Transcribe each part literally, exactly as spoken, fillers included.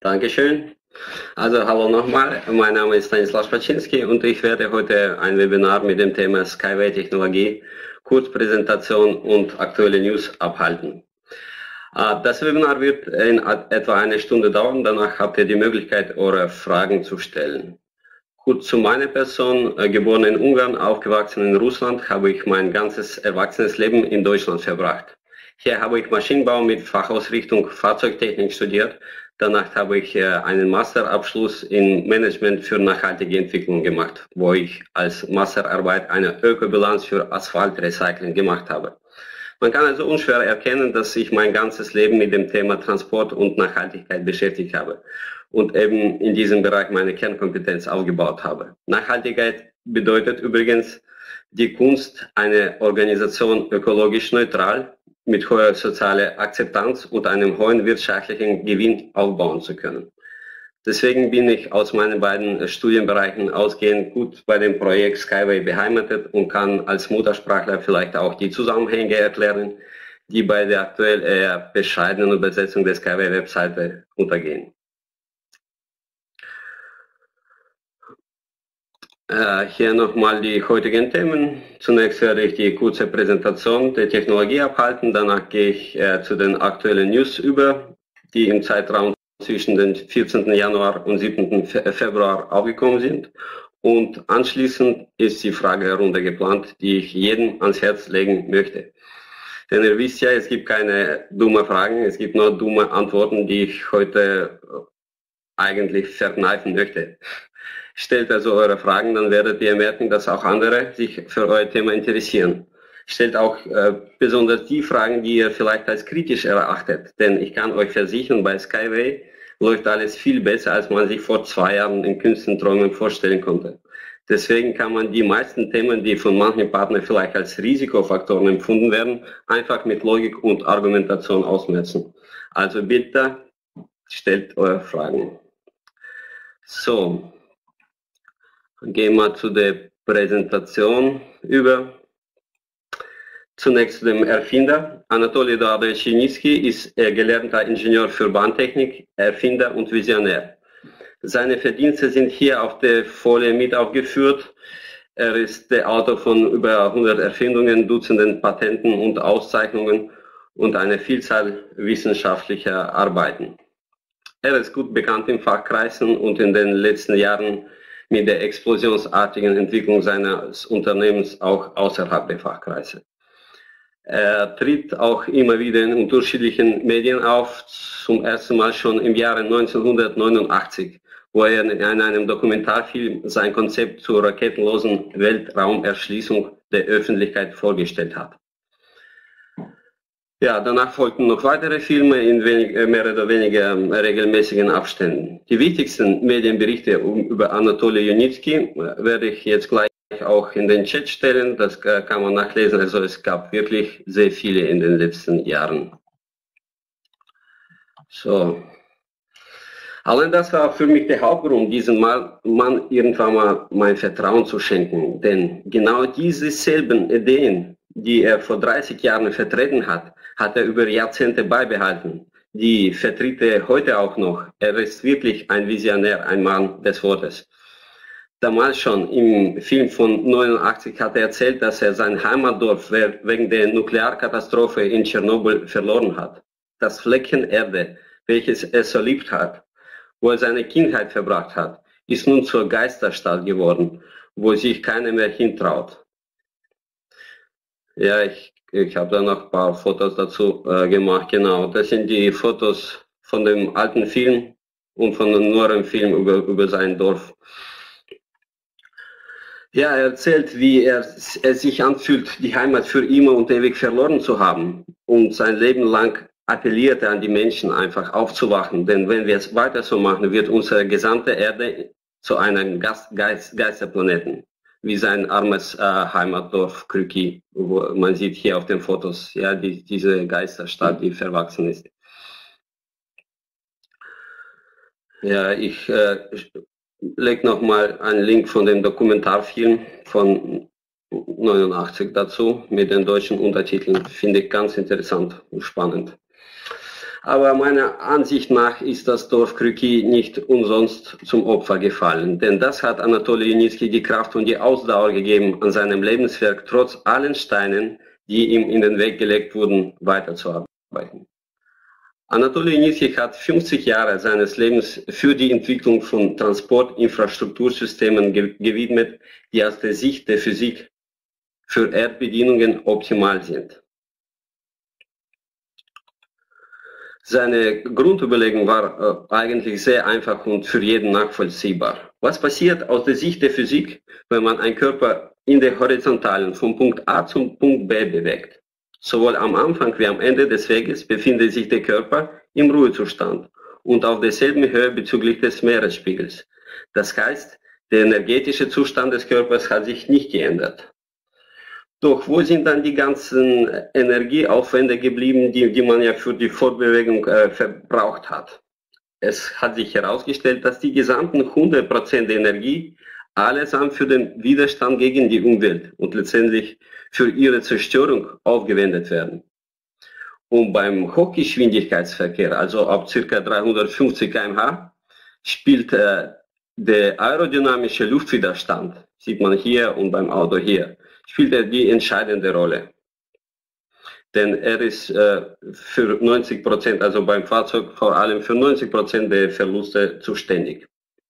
Dankeschön. Also hallo nochmal, mein Name ist Stanislav Spaczynski und ich werde heute ein Webinar mit dem Thema Skyway-Technologie, Kurzpräsentation und aktuelle News abhalten. Das Webinar wird in etwa eine Stunde dauern, danach habt ihr die Möglichkeit, eure Fragen zu stellen. Kurz zu meiner Person, geboren in Ungarn, aufgewachsen in Russland, habe ich mein ganzes erwachsenes Leben in Deutschland verbracht. Hier habe ich Maschinenbau mit Fachausrichtung Fahrzeugtechnik studiert. Danach habe ich einen Masterabschluss in Management für nachhaltige Entwicklung gemacht, wo ich als Masterarbeit eine Ökobilanz für Asphaltrecycling gemacht habe. Man kann also unschwer erkennen, dass ich mein ganzes Leben mit dem Thema Transport und Nachhaltigkeit beschäftigt habe und eben in diesem Bereich meine Kernkompetenz aufgebaut habe. Nachhaltigkeit bedeutet übrigens die Kunst, eine Organisation ökologisch neutral mit hoher sozialer Akzeptanz und einem hohen wirtschaftlichen Gewinn aufbauen zu können. Deswegen bin ich aus meinen beiden Studienbereichen ausgehend gut bei dem Projekt Skyway beheimatet und kann als Muttersprachler vielleicht auch die Zusammenhänge erklären, die bei der aktuell eher bescheidenen Übersetzung der Skyway-Webseite untergehen. Äh, hier nochmal die heutigen Themen. Zunächst werde ich die kurze Präsentation der Technologie abhalten, danach gehe ich äh, zu den aktuellen News über, die im Zeitraum zwischen dem vierzehnten Januar und siebten Februar aufgekommen sind. Und anschließend ist die Fragerunde geplant, die ich jedem ans Herz legen möchte. Denn ihr wisst ja, es gibt keine dummen Fragen, es gibt nur dumme Antworten, die ich heute eigentlich verkneifen möchte. Stellt also eure Fragen, dann werdet ihr merken, dass auch andere sich für euer Thema interessieren. Stellt auch äh, besonders die Fragen, die ihr vielleicht als kritisch erachtet. Denn ich kann euch versichern, bei Skyway läuft alles viel besser, als man sich vor zwei Jahren in kühnsten Träumen vorstellen konnte. Deswegen kann man die meisten Themen, die von manchen Partnern vielleicht als Risikofaktoren empfunden werden, einfach mit Logik und Argumentation ausmerzen. Also bitte stellt eure Fragen. So. Gehen wir zu der Präsentation über. Zunächst zu dem Erfinder. Anatoli Eduardovich Yunitski ist gelernter Ingenieur für Bahntechnik, Erfinder und Visionär. Seine Verdienste sind hier auf der Folie mit aufgeführt. Er ist der Autor von über hundert Erfindungen, Dutzenden Patenten und Auszeichnungen und einer Vielzahl wissenschaftlicher Arbeiten. Er ist gut bekannt in Fachkreisen und in den letzten Jahren mit der explosionsartigen Entwicklung seines Unternehmens auch außerhalb der Fachkreise. Er tritt auch immer wieder in unterschiedlichen Medien auf, zum ersten Mal schon im Jahre neunzehnhundertneunundachtzig, wo er in einem Dokumentarfilm sein Konzept zur raketenlosen Weltraumerschließung der Öffentlichkeit vorgestellt hat. Ja, danach folgten noch weitere Filme in wenig, mehr oder weniger regelmäßigen Abständen. Die wichtigsten Medienberichte über Anatoli Yunitski werde ich jetzt gleich auch in den Chat stellen. Das kann man nachlesen. Also es gab wirklich sehr viele in den letzten Jahren. So. Allein das war für mich der Hauptgrund, diesem Mann irgendwann mal mein Vertrauen zu schenken. Denn genau diese selben Ideen, die er vor dreißig Jahren vertreten hat, hat er über Jahrzehnte beibehalten. Die vertritt er heute auch noch. Er ist wirklich ein Visionär, ein Mann des Wortes. Damals schon im Film von neunundachtzig hat er erzählt, dass er sein Heimatdorf wegen der Nuklearkatastrophe in Tschernobyl verloren hat. Das Fleckchen Erde, welches er so liebt hat, wo er seine Kindheit verbracht hat, ist nun zur Geisterstadt geworden, wo sich keiner mehr hintraut. Ja, ich, ich habe da noch ein paar Fotos dazu äh, gemacht, genau. Das sind die Fotos von dem alten Film und von dem neueren Film über, über sein Dorf. Ja, er erzählt, wie er, er sich anfühlt, die Heimat für immer und ewig verloren zu haben. Und sein Leben lang appelliert er an die Menschen, einfach aufzuwachen. Denn wenn wir es weiter so machen, wird unsere gesamte Erde zu einem Geist, Geist, Geisterplaneten. Wie sein armes äh, Heimatdorf Krüki, wo man sieht hier auf den Fotos, ja, die, diese Geisterstadt, die verwachsen ist. Ja, ich äh, lege nochmal einen Link von dem Dokumentarfilm von neunundachtzig dazu, mit den deutschen Untertiteln, finde ich ganz interessant und spannend. Aber meiner Ansicht nach ist das Dorf Krüki nicht umsonst zum Opfer gefallen, denn das hat Anatolij Junitski die Kraft und die Ausdauer gegeben, an seinem Lebenswerk trotz allen Steinen, die ihm in den Weg gelegt wurden, weiterzuarbeiten. Anatolij Junitski hat fünfzig Jahre seines Lebens für die Entwicklung von Transportinfrastruktursystemen ge gewidmet, die aus der Sicht der Physik für Erdbedienungen optimal sind. Seine Grundüberlegung war äh, eigentlich sehr einfach und für jeden nachvollziehbar. Was passiert aus der Sicht der Physik, wenn man einen Körper in der Horizontalen von Punkt A zum Punkt B bewegt? Sowohl am Anfang wie am Ende des Weges befindet sich der Körper im Ruhezustand und auf derselben Höhe bezüglich des Meeresspiegels. Das heißt, der energetische Zustand des Körpers hat sich nicht geändert. Doch wo sind dann die ganzen Energieaufwände geblieben, die, die man ja für die Fortbewegung äh, verbraucht hat? Es hat sich herausgestellt, dass die gesamten hundert Prozent der Energie allesamt für den Widerstand gegen die Umwelt und letztendlich für ihre Zerstörung aufgewendet werden. Und beim Hochgeschwindigkeitsverkehr, also ab ca. dreihundertfünfzig Kilometer pro Stunde, spielt äh, der aerodynamische Luftwiderstand, sieht man hier und beim Auto hier, spielt er die entscheidende Rolle. Denn er ist äh, für neunzig Prozent, also beim Fahrzeug vor allem für neunzig Prozent der Verluste zuständig.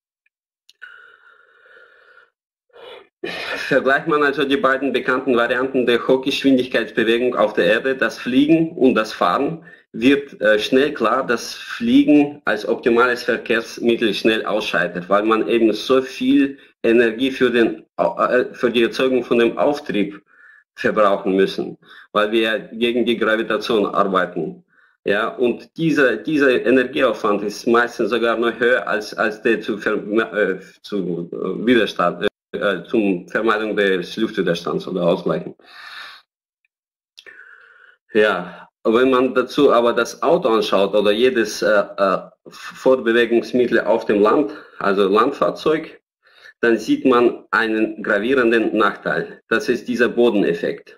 Vergleicht man also die beiden bekannten Varianten der Hochgeschwindigkeitsbewegung auf der Erde, das Fliegen und das Fahren, wird äh, schnell klar, dass Fliegen als optimales Verkehrsmittel schnell ausscheidet, weil man eben so viel Energie für, den, äh, für die Erzeugung von dem Auftrieb verbrauchen müssen, weil wir gegen die Gravitation arbeiten. Ja, und dieser, dieser Energieaufwand ist meistens sogar noch höher als, als der zu, äh, zu äh, Widerstand. Äh, zum Vermeidung des Luftwiderstands oder Ausgleichen. Ja, wenn man dazu aber das Auto anschaut oder jedes äh, äh, Fortbewegungsmittel auf dem Land, also Landfahrzeug, dann sieht man einen gravierenden Nachteil. Das ist dieser Bodeneffekt.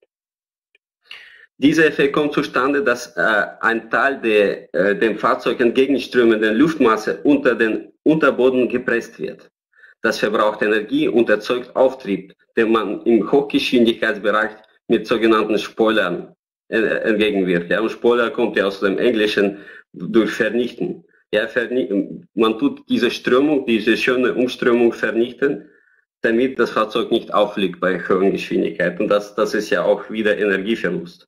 Dieser Effekt kommt zustande, dass äh, ein Teil der äh, dem Fahrzeug entgegenströmenden Luftmasse unter den Unterboden gepresst wird. Das verbraucht Energie und erzeugt Auftrieb, den man im Hochgeschwindigkeitsbereich mit sogenannten Spoilern äh, entgegenwirkt. Ja, und Spoiler kommt ja aus dem Englischen durch vernichten. Ja, vernichten. Man tut diese Strömung, diese schöne Umströmung vernichten, damit das Fahrzeug nicht auffliegt bei hohen Geschwindigkeiten. Und das, das ist ja auch wieder Energieverlust.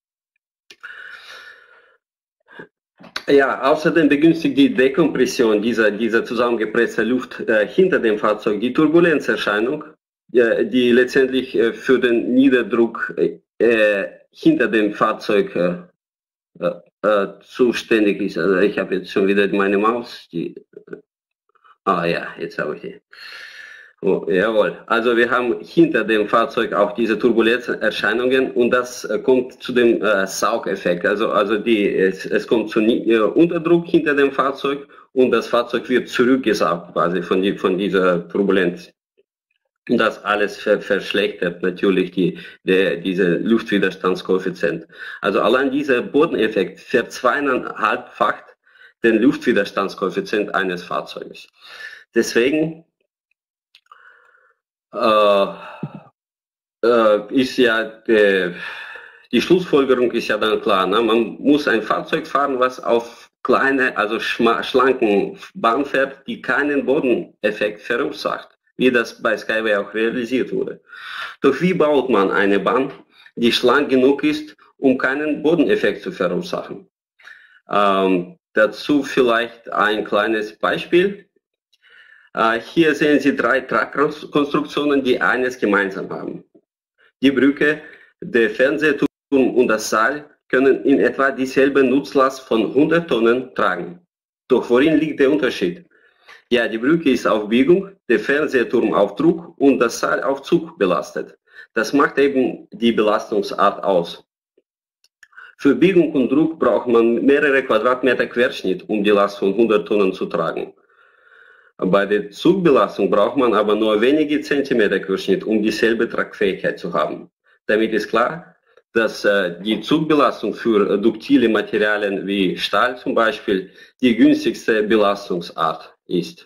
Ja, außerdem begünstigt die Dekompression dieser, dieser zusammengepressten Luft äh, hinter dem Fahrzeug die Turbulenzerscheinung, äh, die letztendlich äh, für den Niederdruck äh, hinter dem Fahrzeug äh, äh, zuständig ist. Also ich habe jetzt schon wieder meine Maus. Die, äh, ah ja, jetzt habe ich die. Oh, jawohl, also wir haben hinter dem Fahrzeug auch diese Turbulenzerscheinungen und das äh, kommt zu dem äh, Saugeffekt. Also, also die, es, es kommt zu äh, Unterdruck hinter dem Fahrzeug und das Fahrzeug wird zurückgesaugt quasi von, die, von dieser Turbulenz. Und das alles ver verschlechtert natürlich die, der, diese Luftwiderstandskoeffizient. Also allein dieser Bodeneffekt verzweieinhalbfacht den Luftwiderstandskoeffizient eines Fahrzeuges. Deswegen Äh, äh, ist ja die, die Schlussfolgerung ist ja dann klar. Ne? Man muss ein Fahrzeug fahren, was auf kleine, also schlanken Bahn fährt, die keinen Bodeneffekt verursacht, wie das bei Skyway auch realisiert wurde. Doch wie baut man eine Bahn, die schlank genug ist, um keinen Bodeneffekt zu verursachen? Ähm, dazu vielleicht ein kleines Beispiel. Uh, hier sehen Sie drei Tragkonstruktionen, die eines gemeinsam haben. Die Brücke, der Fernsehturm und das Seil können in etwa dieselbe Nutzlast von hundert Tonnen tragen. Doch worin liegt der Unterschied? Ja, die Brücke ist auf Biegung, der Fernsehturm auf Druck und das Seil auf Zug belastet. Das macht eben die Belastungsart aus. Für Biegung und Druck braucht man mehrere Quadratmeter Querschnitt, um die Last von hundert Tonnen zu tragen. Bei der Zugbelastung braucht man aber nur wenige Zentimeter Querschnitt, um dieselbe Tragfähigkeit zu haben. Damit ist klar, dass äh, die Zugbelastung für duktile Materialien wie Stahl zum Beispiel die günstigste Belastungsart ist.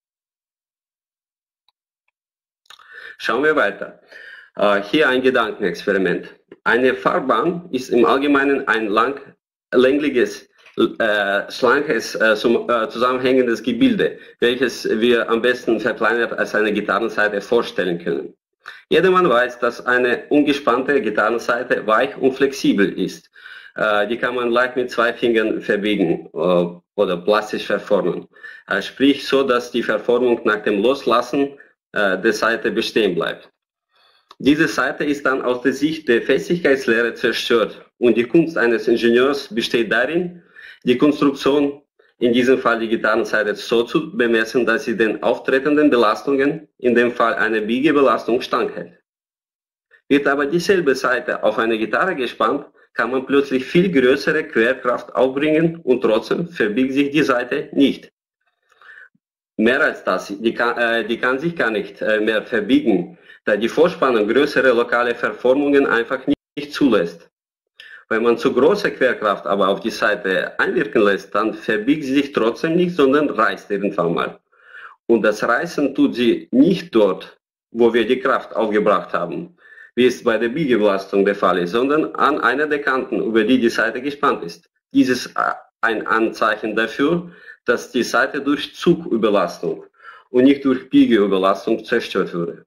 Schauen wir weiter. Äh, hier ein Gedankenexperiment. Eine Fahrbahn ist im Allgemeinen ein lang, längliches, äh, schlankes, äh, zusammenhängendes Gebilde, welches wir am besten verkleinert als eine Gitarrensaite vorstellen können. Jedermann weiß, dass eine ungespannte Gitarrensaite weich und flexibel ist. Äh, die kann man leicht mit zwei Fingern verbiegen äh, oder plastisch verformen. Äh, sprich so, dass die Verformung nach dem Loslassen äh, der Saite bestehen bleibt. Diese Saite ist dann aus der Sicht der Festigkeitslehre zerstört und die Kunst eines Ingenieurs besteht darin, die Konstruktion, in diesem Fall die Gitarrensaite, so zu bemessen, dass sie den auftretenden Belastungen, in dem Fall eine Biegebelastung, standhält. Wird aber dieselbe Saite auf eine Gitarre gespannt, kann man plötzlich viel größere Querkraft aufbringen und trotzdem verbiegt sich die Saite nicht. Mehr als das, die kann, äh, die kann sich gar nicht äh, mehr verbiegen, da die Vorspannung größere lokale Verformungen einfach nicht, nicht zulässt. Wenn man zu große Querkraft aber auf die Saite einwirken lässt, dann verbiegt sie sich trotzdem nicht, sondern reißt irgendwann mal. Und das Reißen tut sie nicht dort, wo wir die Kraft aufgebracht haben, wie es bei der Biegebelastung der Fall ist, sondern an einer der Kanten, über die die Saite gespannt ist. Dies ist ein Anzeichen dafür, dass die Saite durch Zugüberlastung und nicht durch Biegeüberlastung zerstört wurde.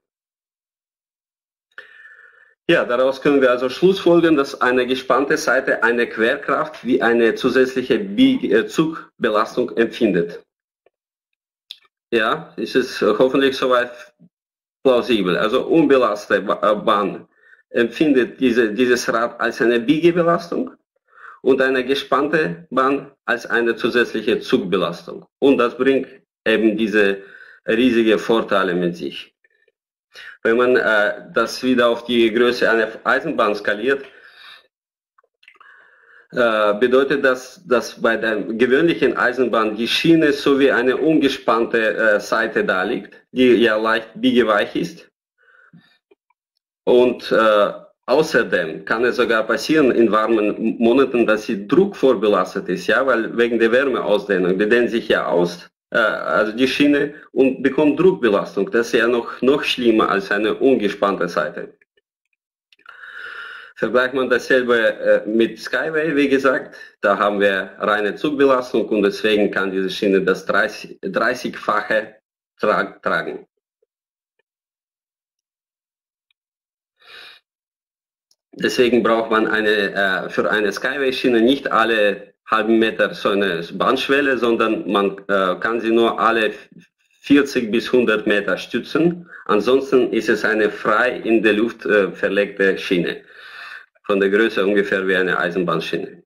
Ja, daraus können wir also schlussfolgern, dass eine gespannte Saite eine Querkraft wie eine zusätzliche Biege- Zugbelastung empfindet. Ja, ist es hoffentlich soweit plausibel. Also unbelastete Bahn empfindet diese, dieses Rad als eine Biegebelastung und eine gespannte Bahn als eine zusätzliche Zugbelastung. Und das bringt eben diese riesige Vorteile mit sich. Wenn man äh, das wieder auf die Größe einer Eisenbahn skaliert, äh, bedeutet das, dass bei der gewöhnlichen Eisenbahn die Schiene sowie eine ungespannte äh, Seite da liegt, die ja leicht biegeweich ist. Und äh, außerdem kann es sogar passieren in warmen Monaten, dass sie druckvorbelastet ist, ja, weil wegen der Wärmeausdehnung, die dehnt sich ja aus, also die Schiene, und bekommt Druckbelastung. Das ist ja noch, noch schlimmer als eine ungespannte Seite. Vergleicht man dasselbe äh, mit Skyway, wie gesagt, da haben wir reine Zugbelastung und deswegen kann diese Schiene das dreißigfache tra tragen. Deswegen braucht man eine, äh, für eine Skyway-Schiene nicht alle halben Meter so eine Bandschwelle, sondern man äh, kann sie nur alle vierzig bis hundert Meter stützen. Ansonsten ist es eine frei in der Luft äh, verlegte Schiene. Von der Größe ungefähr wie eine Eisenbahnschiene.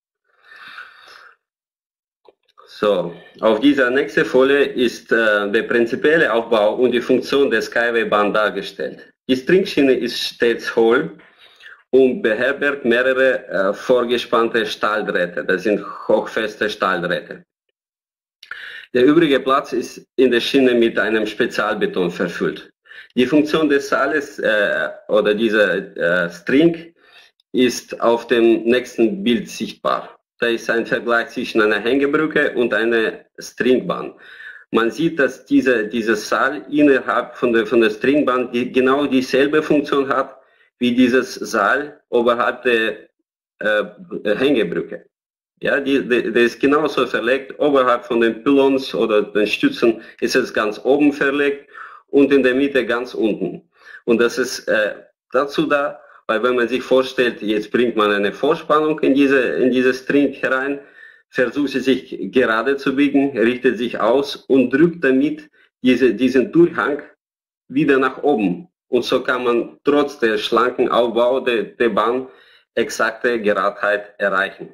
So, auf dieser nächsten Folie ist äh, der prinzipielle Aufbau und die Funktion der Skyway-Bahn dargestellt. Die Stringschiene ist stets hohl und beherbergt mehrere äh, vorgespannte Stahldrähte. Das sind hochfeste Stahldrähte. Der übrige Platz ist in der Schiene mit einem Spezialbeton verfüllt. Die Funktion des Seils äh, oder dieser äh, String ist auf dem nächsten Bild sichtbar. Da ist ein Vergleich zwischen einer Hängebrücke und einer Stringbahn. Man sieht, dass diese, dieses Seil innerhalb von der, von der Stringbahn die, genau dieselbe Funktion hat wie dieses Seil oberhalb der äh, Hängebrücke. Ja, die, die, der ist genauso verlegt, oberhalb von den Pylons oder den Stützen ist es ganz oben verlegt und in der Mitte ganz unten. Und das ist äh, dazu da, weil wenn man sich vorstellt, jetzt bringt man eine Vorspannung in diese, in diese String herein, versucht sie sich gerade zu biegen, richtet sich aus und drückt damit diese, diesen Durchhang wieder nach oben. Und so kann man trotz der schlanken Aufbau der, der Bahn exakte Geradheit erreichen.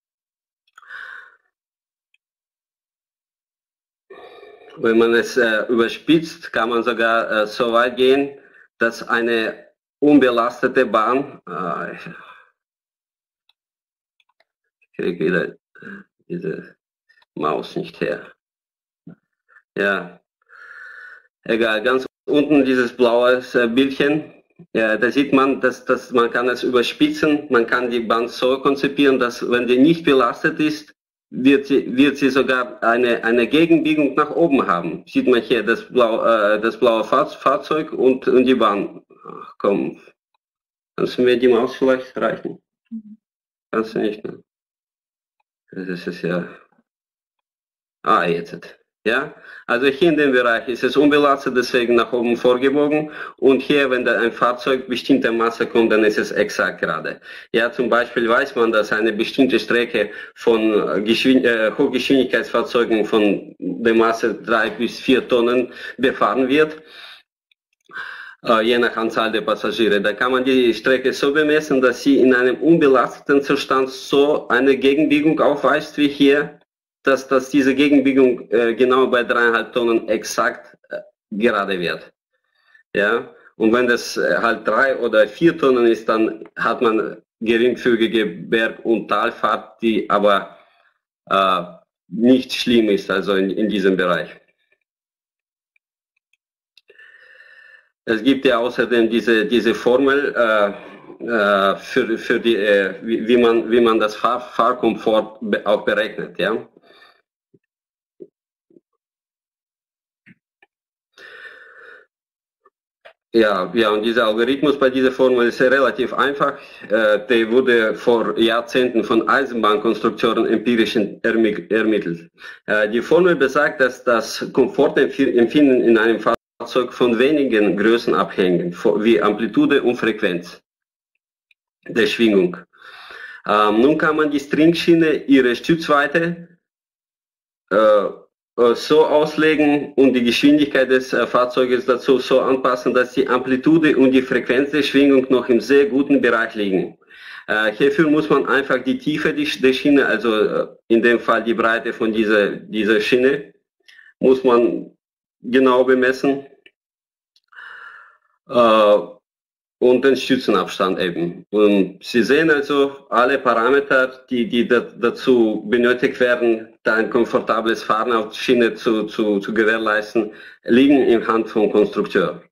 Wenn man es äh, überspitzt, kann man sogar äh, so weit gehen, dass eine unbelastete Bahn, äh, ich kriege wieder diese Maus nicht her. Ja, egal, ganz unten dieses blaue äh, Bildchen. Ja, da sieht man, dass, dass man kann es überspitzen, man kann die Bahn so konzipieren, dass wenn die nicht belastet ist, wird sie, wird sie sogar eine, eine Gegenbiegung nach oben haben. Sieht man hier das, Blau, äh, das blaue Fahrzeug und, und die Bahn. Ach komm, kannst du mir die Maus vielleicht reichen? Kannst du nicht, ne? Das ist ja... Ah, jetzt. Ja, also hier in dem Bereich ist es unbelastet, deswegen nach oben vorgebogen. Und hier, wenn da ein Fahrzeug bestimmter Masse kommt, dann ist es exakt gerade. Ja, zum Beispiel weiß man, dass eine bestimmte Strecke von Geschwind äh, Hochgeschwindigkeitsfahrzeugen von der Masse drei bis vier Tonnen befahren wird, äh, je nach Anzahl der Passagiere. Da kann man die Strecke so bemessen, dass sie in einem unbelasteten Zustand so eine Gegenbiegung aufweist wie hier, dass, dass diese Gegenbiegung äh, genau bei dreieinhalb Tonnen exakt äh, gerade wird. Ja, und wenn das äh, halt drei oder vier Tonnen ist, dann hat man geringfügige Berg- und Talfahrt, die aber äh, nicht schlimm ist, also in, in diesem Bereich. Es gibt ja außerdem diese, diese Formel äh, äh, für, für die, äh, wie, wie, man, wie man das Fahr Fahrkomfort be auch berechnet. Ja. Ja, ja, und dieser Algorithmus bei dieser Formel ist relativ einfach. Äh, der wurde vor Jahrzehnten von Eisenbahnkonstrukteuren empirisch ermittelt. Äh, die Formel besagt, dass das Komfortempfinden in einem Fahrzeug von wenigen Größen abhängt, wie Amplitude und Frequenz der Schwingung. Ähm, nun kann man die Stringschiene, ihre Stützweite, äh, so auslegen und die Geschwindigkeit des äh, Fahrzeuges dazu so anpassen, dass die Amplitude und die Frequenz der Schwingung noch im sehr guten Bereich liegen. Äh, hierfür muss man einfach die Tiefe der Schiene, also äh, in dem Fall die Breite von dieser, dieser Schiene, muss man genau bemessen. Äh, und den Stützenabstand eben. Und Sie sehen also alle Parameter, die, die dazu benötigt werden, da ein komfortables Fahren auf Schiene zu, zu, zu gewährleisten, liegen in Hand vom Konstrukteur.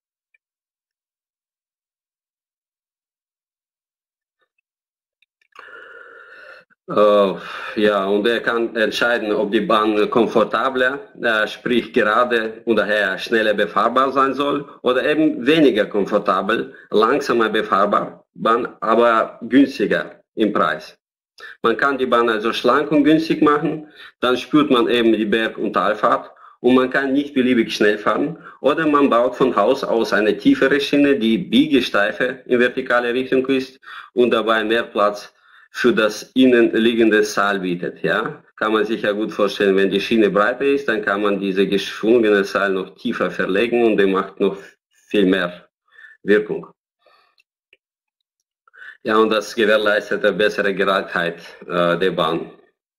Uh, ja, und er kann entscheiden, ob die Bahn komfortabler, äh, sprich gerade und daher schneller befahrbar sein soll oder eben weniger komfortabel, langsamer befahrbar, aber günstiger im Preis. Man kann die Bahn also schlank und günstig machen, dann spürt man eben die Berg- und Talfahrt und man kann nicht beliebig schnell fahren oder man baut von Haus aus eine tiefere Schiene, die biegesteife in vertikale Richtung ist und dabei mehr Platz für das innen liegende Seil bietet. Ja? Kann man sich ja gut vorstellen, wenn die Schiene breiter ist, dann kann man diese geschwungene Seil noch tiefer verlegen und der macht noch viel mehr Wirkung. Ja, und das gewährleistet eine bessere Geradheit äh, der Bahn.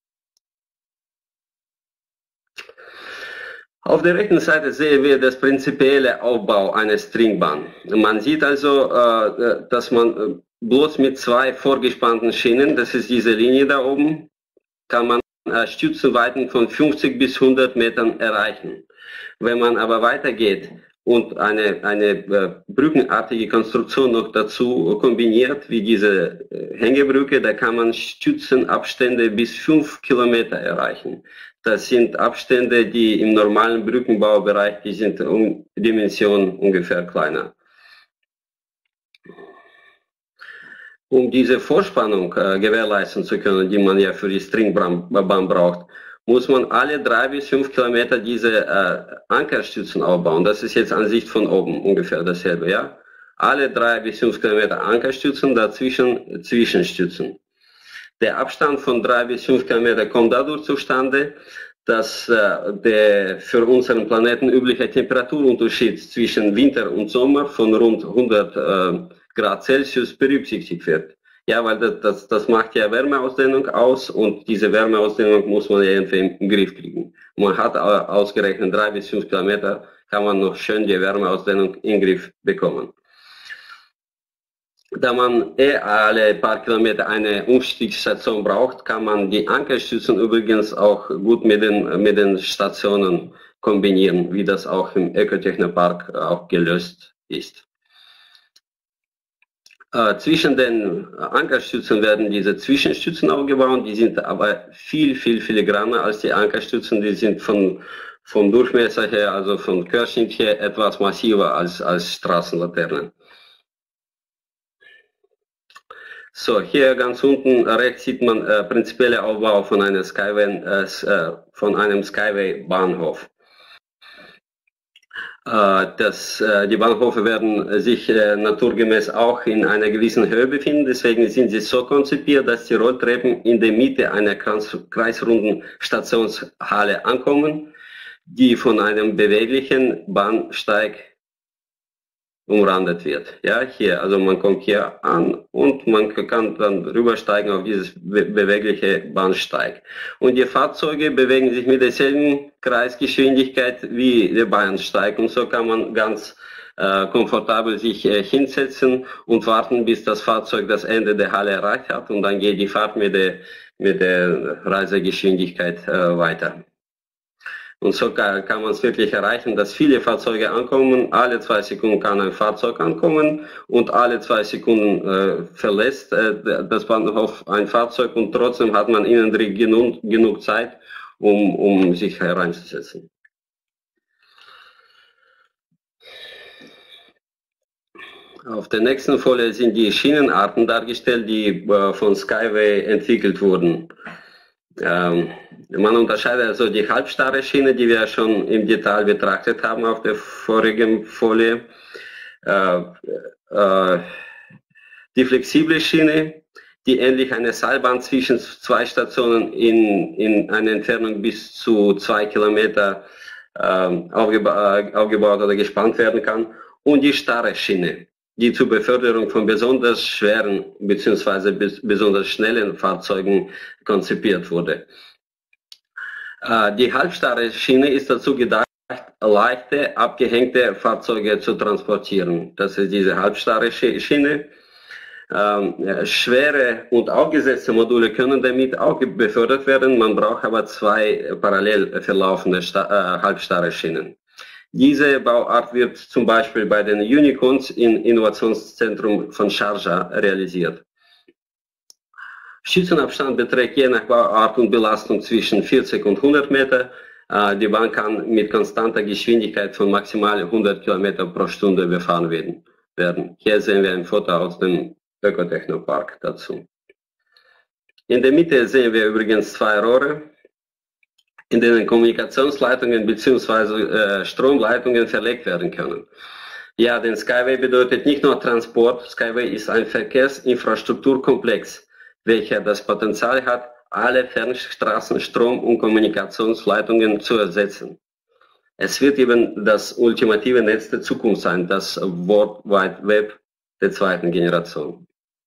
Auf der rechten Seite sehen wir das prinzipielle Aufbau einer Stringbahn. Man sieht also, äh, dass man bloß mit zwei vorgespannten Schienen, das ist diese Linie da oben, kann man äh, Stützenweiten von fünfzig bis hundert Metern erreichen. Wenn man aber weitergeht und eine, eine äh, brückenartige Konstruktion noch dazu kombiniert, wie diese äh, Hängebrücke, da kann man Stützenabstände bis fünf Kilometer erreichen. Das sind Abstände, die im normalen Brückenbaubereich, die sind um Dimensionen ungefähr kleiner. Um diese Vorspannung äh, gewährleisten zu können, die man ja für die Stringbahn braucht, muss man alle drei bis fünf Kilometer diese äh, Ankerstützen aufbauen. Das ist jetzt Ansicht von oben ungefähr dasselbe, ja. Alle drei bis fünf Kilometer Ankerstützen, dazwischen Zwischenstützen. Der Abstand von drei bis fünf Kilometer kommt dadurch zustande, dass äh, der für unseren Planeten übliche Temperaturunterschied zwischen Winter und Sommer von rund hundert äh, Grad Celsius berücksichtigt wird. Ja, weil das, das, das macht ja Wärmeausdehnung aus und diese Wärmeausdehnung muss man ja irgendwie im Griff kriegen. Und man hat ausgerechnet drei bis fünf Kilometer, kann man noch schön die Wärmeausdehnung in den Griff bekommen. Da man eh alle paar Kilometer eine Umstiegsstation braucht, kann man die Ankerstützen übrigens auch gut mit den, mit den Stationen kombinieren, wie das auch im Ökotechnopark auch gelöst ist. Äh, zwischen den Ankerstützen werden diese Zwischenstützen aufgebaut, die sind aber viel, viel filigraner als die Ankerstützen, die sind von, vom Durchmesser her, also von Querschnitt her, etwas massiver als, als Straßenlaternen. So, hier ganz unten rechts sieht man äh, prinzipielle Aufbau von einem Skyway, äh, von einem Skyway-Bahnhof. Äh, das, äh, die Bahnhöfe werden sich äh, naturgemäß auch in einer gewissen Höhe befinden, deswegen sind sie so konzipiert, dass die Rolltreppen in der Mitte einer kreis kreisrunden Stationshalle ankommen, die von einem beweglichen Bahnsteig umrandet wird. Ja, hier, also man kommt hier an und man kann dann rübersteigen auf dieses be bewegliche Bahnsteig. Und die Fahrzeuge bewegen sich mit derselben Kreisgeschwindigkeit wie der Bahnsteig und so kann man ganz äh, komfortabel sich äh, hinsetzen und warten, bis das Fahrzeug das Ende der Halle erreicht hat und dann geht die Fahrt mit der, mit der Reisegeschwindigkeit äh, weiter. Und so kann, kann man es wirklich erreichen, dass viele Fahrzeuge ankommen. Alle zwei Sekunden kann ein Fahrzeug ankommen und alle zwei Sekunden äh, verlässt äh, das Bahnhof ein Fahrzeug und trotzdem hat man innen drin genug, genug Zeit, um, um sich hereinzusetzen. Auf der nächsten Folie sind die Schienenarten dargestellt, die äh, von Skyway entwickelt wurden. Ähm, man unterscheidet also die halbstarre Schiene, die wir schon im Detail betrachtet haben auf der vorigen Folie. Äh, äh, die flexible Schiene, die ähnlich einer Seilbahn zwischen zwei Stationen in, in einer Entfernung bis zu zwei Kilometer äh, aufgeba aufgebaut oder gespannt werden kann. Und die starre Schiene, die zur Beförderung von besonders schweren bzw. besonders schnellen Fahrzeugen konzipiert wurde. Die halbstarre Schiene ist dazu gedacht, leichte, abgehängte Fahrzeuge zu transportieren. Das ist diese halbstarre Schiene. Ähm, schwere und aufgesetzte Module können damit auch befördert werden. Man braucht aber zwei parallel verlaufende Sta äh, halbstarre Schienen. Diese Bauart wird zum Beispiel bei den Unicorns im Innovationszentrum von Sharjah realisiert. Stützenabstand beträgt je nach Bauart und Belastung zwischen vierzig und hundert Meter. Die Bahn kann mit konstanter Geschwindigkeit von maximal hundert Kilometer pro Stunde befahren werden. Hier sehen wir ein Foto aus dem Ökotechnopark dazu. In der Mitte sehen wir übrigens zwei Rohre, in denen Kommunikationsleitungen bzw. Äh, Stromleitungen verlegt werden können. Ja, denn Skyway bedeutet nicht nur Transport, Skyway ist ein Verkehrsinfrastrukturkomplex, welcher das Potenzial hat, alle Fernstraßen, Strom- und Kommunikationsleitungen zu ersetzen. Es wird eben das ultimative Netz der Zukunft sein, das World Wide Web der zweiten Generation.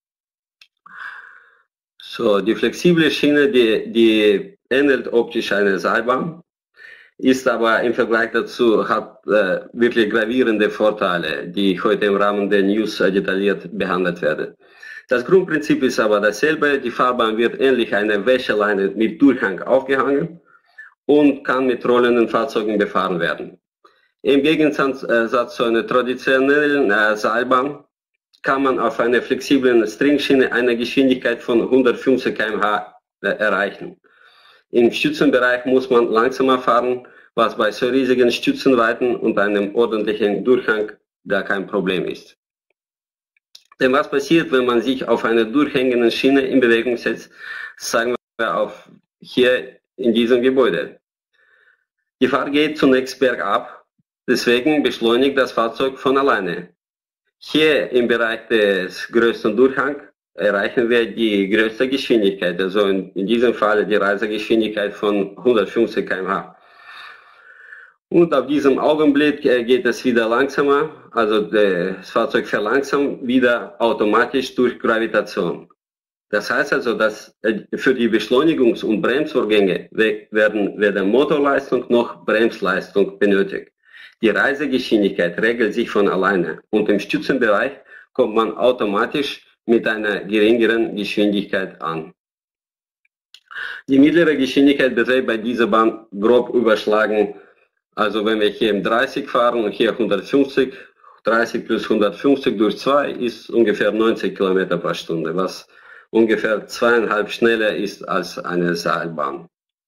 So, die flexible Schiene, die, die ähnelt optisch eine Seilbahn, ist aber im Vergleich dazu, hat äh, wirklich gravierende Vorteile, die heute im Rahmen der News detailliert behandelt werden. Das Grundprinzip ist aber dasselbe, die Fahrbahn wird ähnlich einer Wäscheleine mit Durchhang aufgehangen und kann mit rollenden Fahrzeugen befahren werden. Im Gegensatz äh, zu einer traditionellen äh, Seilbahn kann man auf einer flexiblen Stringschiene eine Geschwindigkeit von hundertfünfzig Kilometer pro Stunde äh, erreichen. Im Stützenbereich muss man langsamer fahren, was bei so riesigen Stützenweiten und einem ordentlichen Durchhang gar kein Problem ist. Denn was passiert, wenn man sich auf einer durchhängenden Schiene in Bewegung setzt, sagen wir auf hier in diesem Gebäude. Die Fahrt geht zunächst bergab, deswegen beschleunigt das Fahrzeug von alleine. Hier im Bereich des größten Durchhangs erreichen wir die größte Geschwindigkeit, also in, in diesem Fall die Reisegeschwindigkeit von hundertfünfzig Kilometer pro Stunde. Und ab diesem Augenblick geht es wieder langsamer, also das Fahrzeug verlangsamt wieder automatisch durch Gravitation. Das heißt also, dass für die Beschleunigungs- und Bremsvorgänge werden weder Motorleistung noch Bremsleistung benötigt. Die Reisegeschwindigkeit regelt sich von alleine und im Stützenbereich kommt man automatisch mit einer geringeren Geschwindigkeit an. Die mittlere Geschwindigkeit beträgt bei dieser Bahn grob überschlagen, also wenn wir hier im dreißig fahren und hier hundertfünfzig, dreißig plus hundertfünfzig durch zwei ist ungefähr neunzig Kilometer pro Stunde, was ungefähr zweieinhalb schneller ist als eine Seilbahn.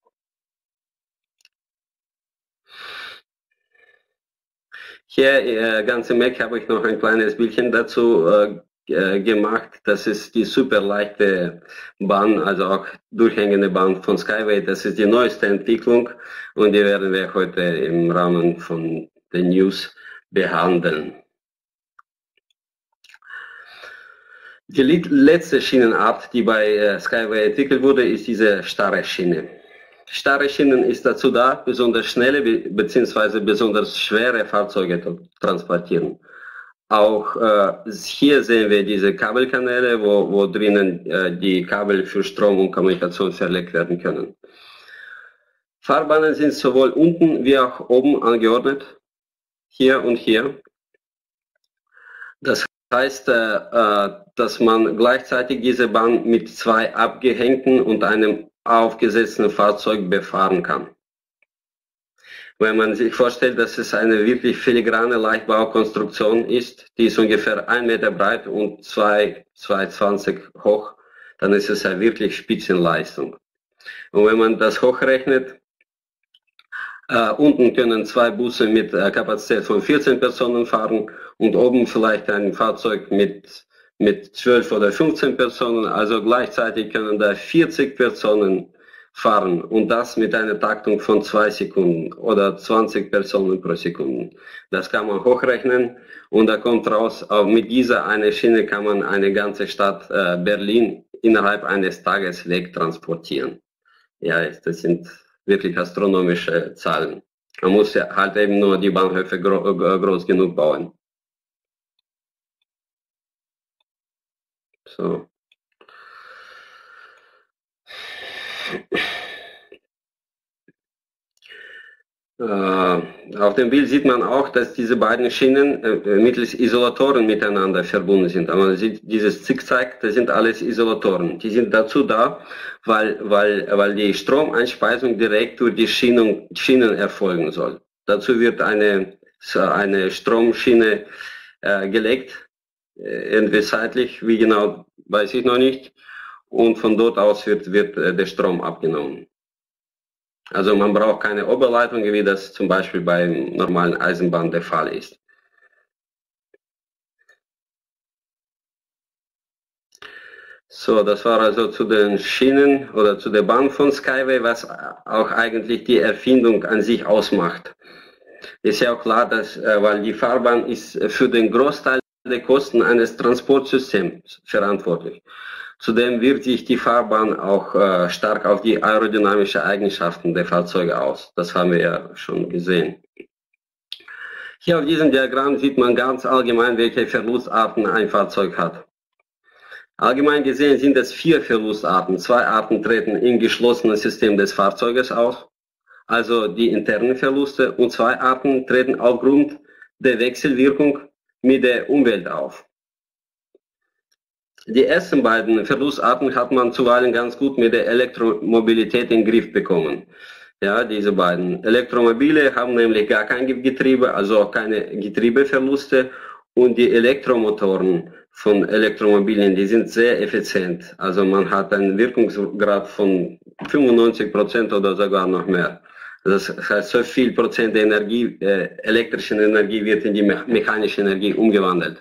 Hier äh, ganz im Eck habe ich noch ein kleines Bildchen dazu äh, gemacht. Das ist die super leichte Bahn, also auch durchhängende Bahn von Skyway. Das ist die neueste Entwicklung und die werden wir heute im Rahmen von den News behandeln. Die letzte Schienenart, die bei äh, Skyway entwickelt wurde, ist diese starre Schiene. Starre Schienen ist dazu da, besonders schnelle bzw. besonders schwere Fahrzeuge zu transportieren. Auch äh, hier sehen wir diese Kabelkanäle, wo, wo drinnen äh, die Kabel für Strom und Kommunikation verlegt werden können. Fahrbahnen sind sowohl unten wie auch oben angeordnet, hier und hier. Das heißt, äh, dass man gleichzeitig diese Bahn mit zwei abgehängten und einem aufgesetzten Fahrzeug befahren kann. Wenn man sich vorstellt, dass es eine wirklich filigrane Leichtbaukonstruktion ist, die ist ungefähr ein Meter breit und zwei Komma zwanzig hoch, dann ist es ja wirklich Spitzenleistung. Und wenn man das hochrechnet, äh, unten können zwei Busse mit äh, Kapazität von vierzehn Personen fahren und oben vielleicht ein Fahrzeug mit mit zwölf oder fünfzehn Personen, also gleichzeitig können da vierzig Personen fahren und das mit einer Taktung von zwei Sekunden oder zwanzig Personen pro Sekunde. Das kann man hochrechnen und da kommt raus, auch mit dieser eine Schiene kann man eine ganze Stadt äh, Berlin innerhalb eines Tages wegtransportieren. Ja, das sind wirklich astronomische Zahlen. Man muss ja halt eben nur die Bahnhöfe gro groß genug bauen. So. Äh, auf dem Bild sieht man auch, dass diese beiden Schienen äh, mittels Isolatoren miteinander verbunden sind. Aber man sieht dieses Zickzack, das sind alles Isolatoren. Die sind dazu da, weil, weil, weil die Stromeinspeisung direkt durch die Schienen, Schienen erfolgen soll. Dazu wird eine, eine Stromschiene äh, gelegt. Irgendwie seitlich, wie genau, weiß ich noch nicht. Und von dort aus wird, wird der Strom abgenommen. Also man braucht keine Oberleitung, wie das zum Beispiel bei normalen Eisenbahn der Fall ist. So, das war also zu den Schienen oder zu der Bahn von Skyway, was auch eigentlich die Erfindung an sich ausmacht. Ist ja auch klar, dass, weil die Fahrbahn ist für den Großteil der Kosten eines Transportsystems verantwortlich. Zudem wirkt sich die Fahrbahn auch äh, stark auf die aerodynamischen Eigenschaften der Fahrzeuge aus. Das haben wir ja schon gesehen. Hier auf diesem Diagramm sieht man ganz allgemein, welche Verlustarten ein Fahrzeug hat. Allgemein gesehen sind es vier Verlustarten. Zwei Arten treten im geschlossenen System des Fahrzeuges auf, also die internen Verluste, und zwei Arten treten aufgrund der Wechselwirkung mit der Umwelt auf. Die ersten beiden Verlustarten hat man zuweilen ganz gut mit der Elektromobilität in den Griff bekommen. Ja, diese beiden Elektromobile haben nämlich gar kein Getriebe, also auch keine Getriebeverluste, und die Elektromotoren von Elektromobilen, die sind sehr effizient. Also man hat einen Wirkungsgrad von fünfundneunzig Prozent oder sogar noch mehr. Das heißt, so viel Prozent der Energie, äh, elektrischen Energie wird in die me mechanische Energie umgewandelt.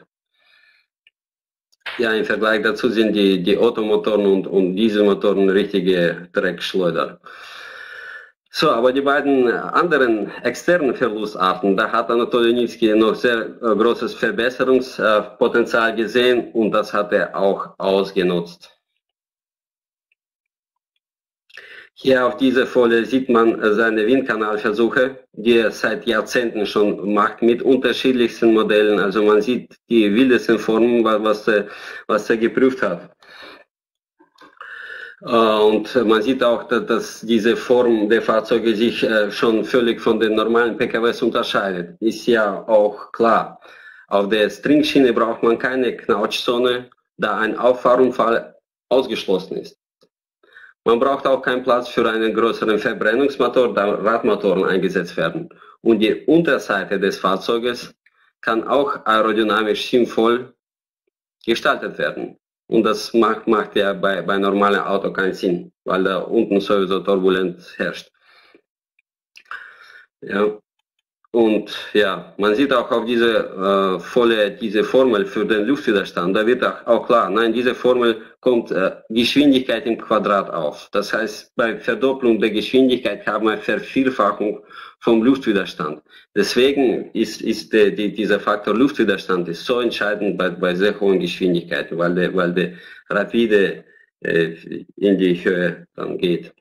Ja, im Vergleich dazu sind die, die Automotoren und, und Dieselmotoren richtige Dreckschleuder. So, aber die beiden anderen externen Verlustarten, da hat Anatoli Yunitski noch sehr äh, großes Verbesserungspotenzial gesehen und das hat er auch ausgenutzt. Hier auf dieser Folie sieht man seine Windkanalversuche, die er seit Jahrzehnten schon macht, mit unterschiedlichsten Modellen. Also man sieht die wildesten Formen, was er, was er geprüft hat. Und man sieht auch, dass diese Form der Fahrzeuge sich schon völlig von den normalen P K Ws unterscheidet. Ist ja auch klar. Auf der Stringschiene braucht man keine Knautschzone, da ein Auffahrunfall ausgeschlossen ist. Man braucht auch keinen Platz für einen größeren Verbrennungsmotor, da Radmotoren eingesetzt werden. Und die Unterseite des Fahrzeuges kann auch aerodynamisch sinnvoll gestaltet werden. Und das macht, macht ja bei, bei normalen Auto keinen Sinn, weil da unten sowieso Turbulenz herrscht. Ja. Und ja, man sieht auch auf diese äh, volle, diese Formel für den Luftwiderstand, da wird auch, auch klar, nein, diese Formel kommt äh, Geschwindigkeit im Quadrat auf. Das heißt, bei Verdopplung der Geschwindigkeit haben wir Vervierfachung vom Luftwiderstand. Deswegen ist, ist die, die, dieser Faktor Luftwiderstand ist so entscheidend bei, bei sehr hohen Geschwindigkeiten, weil der, weil der rapide äh, in die Höhe dann geht.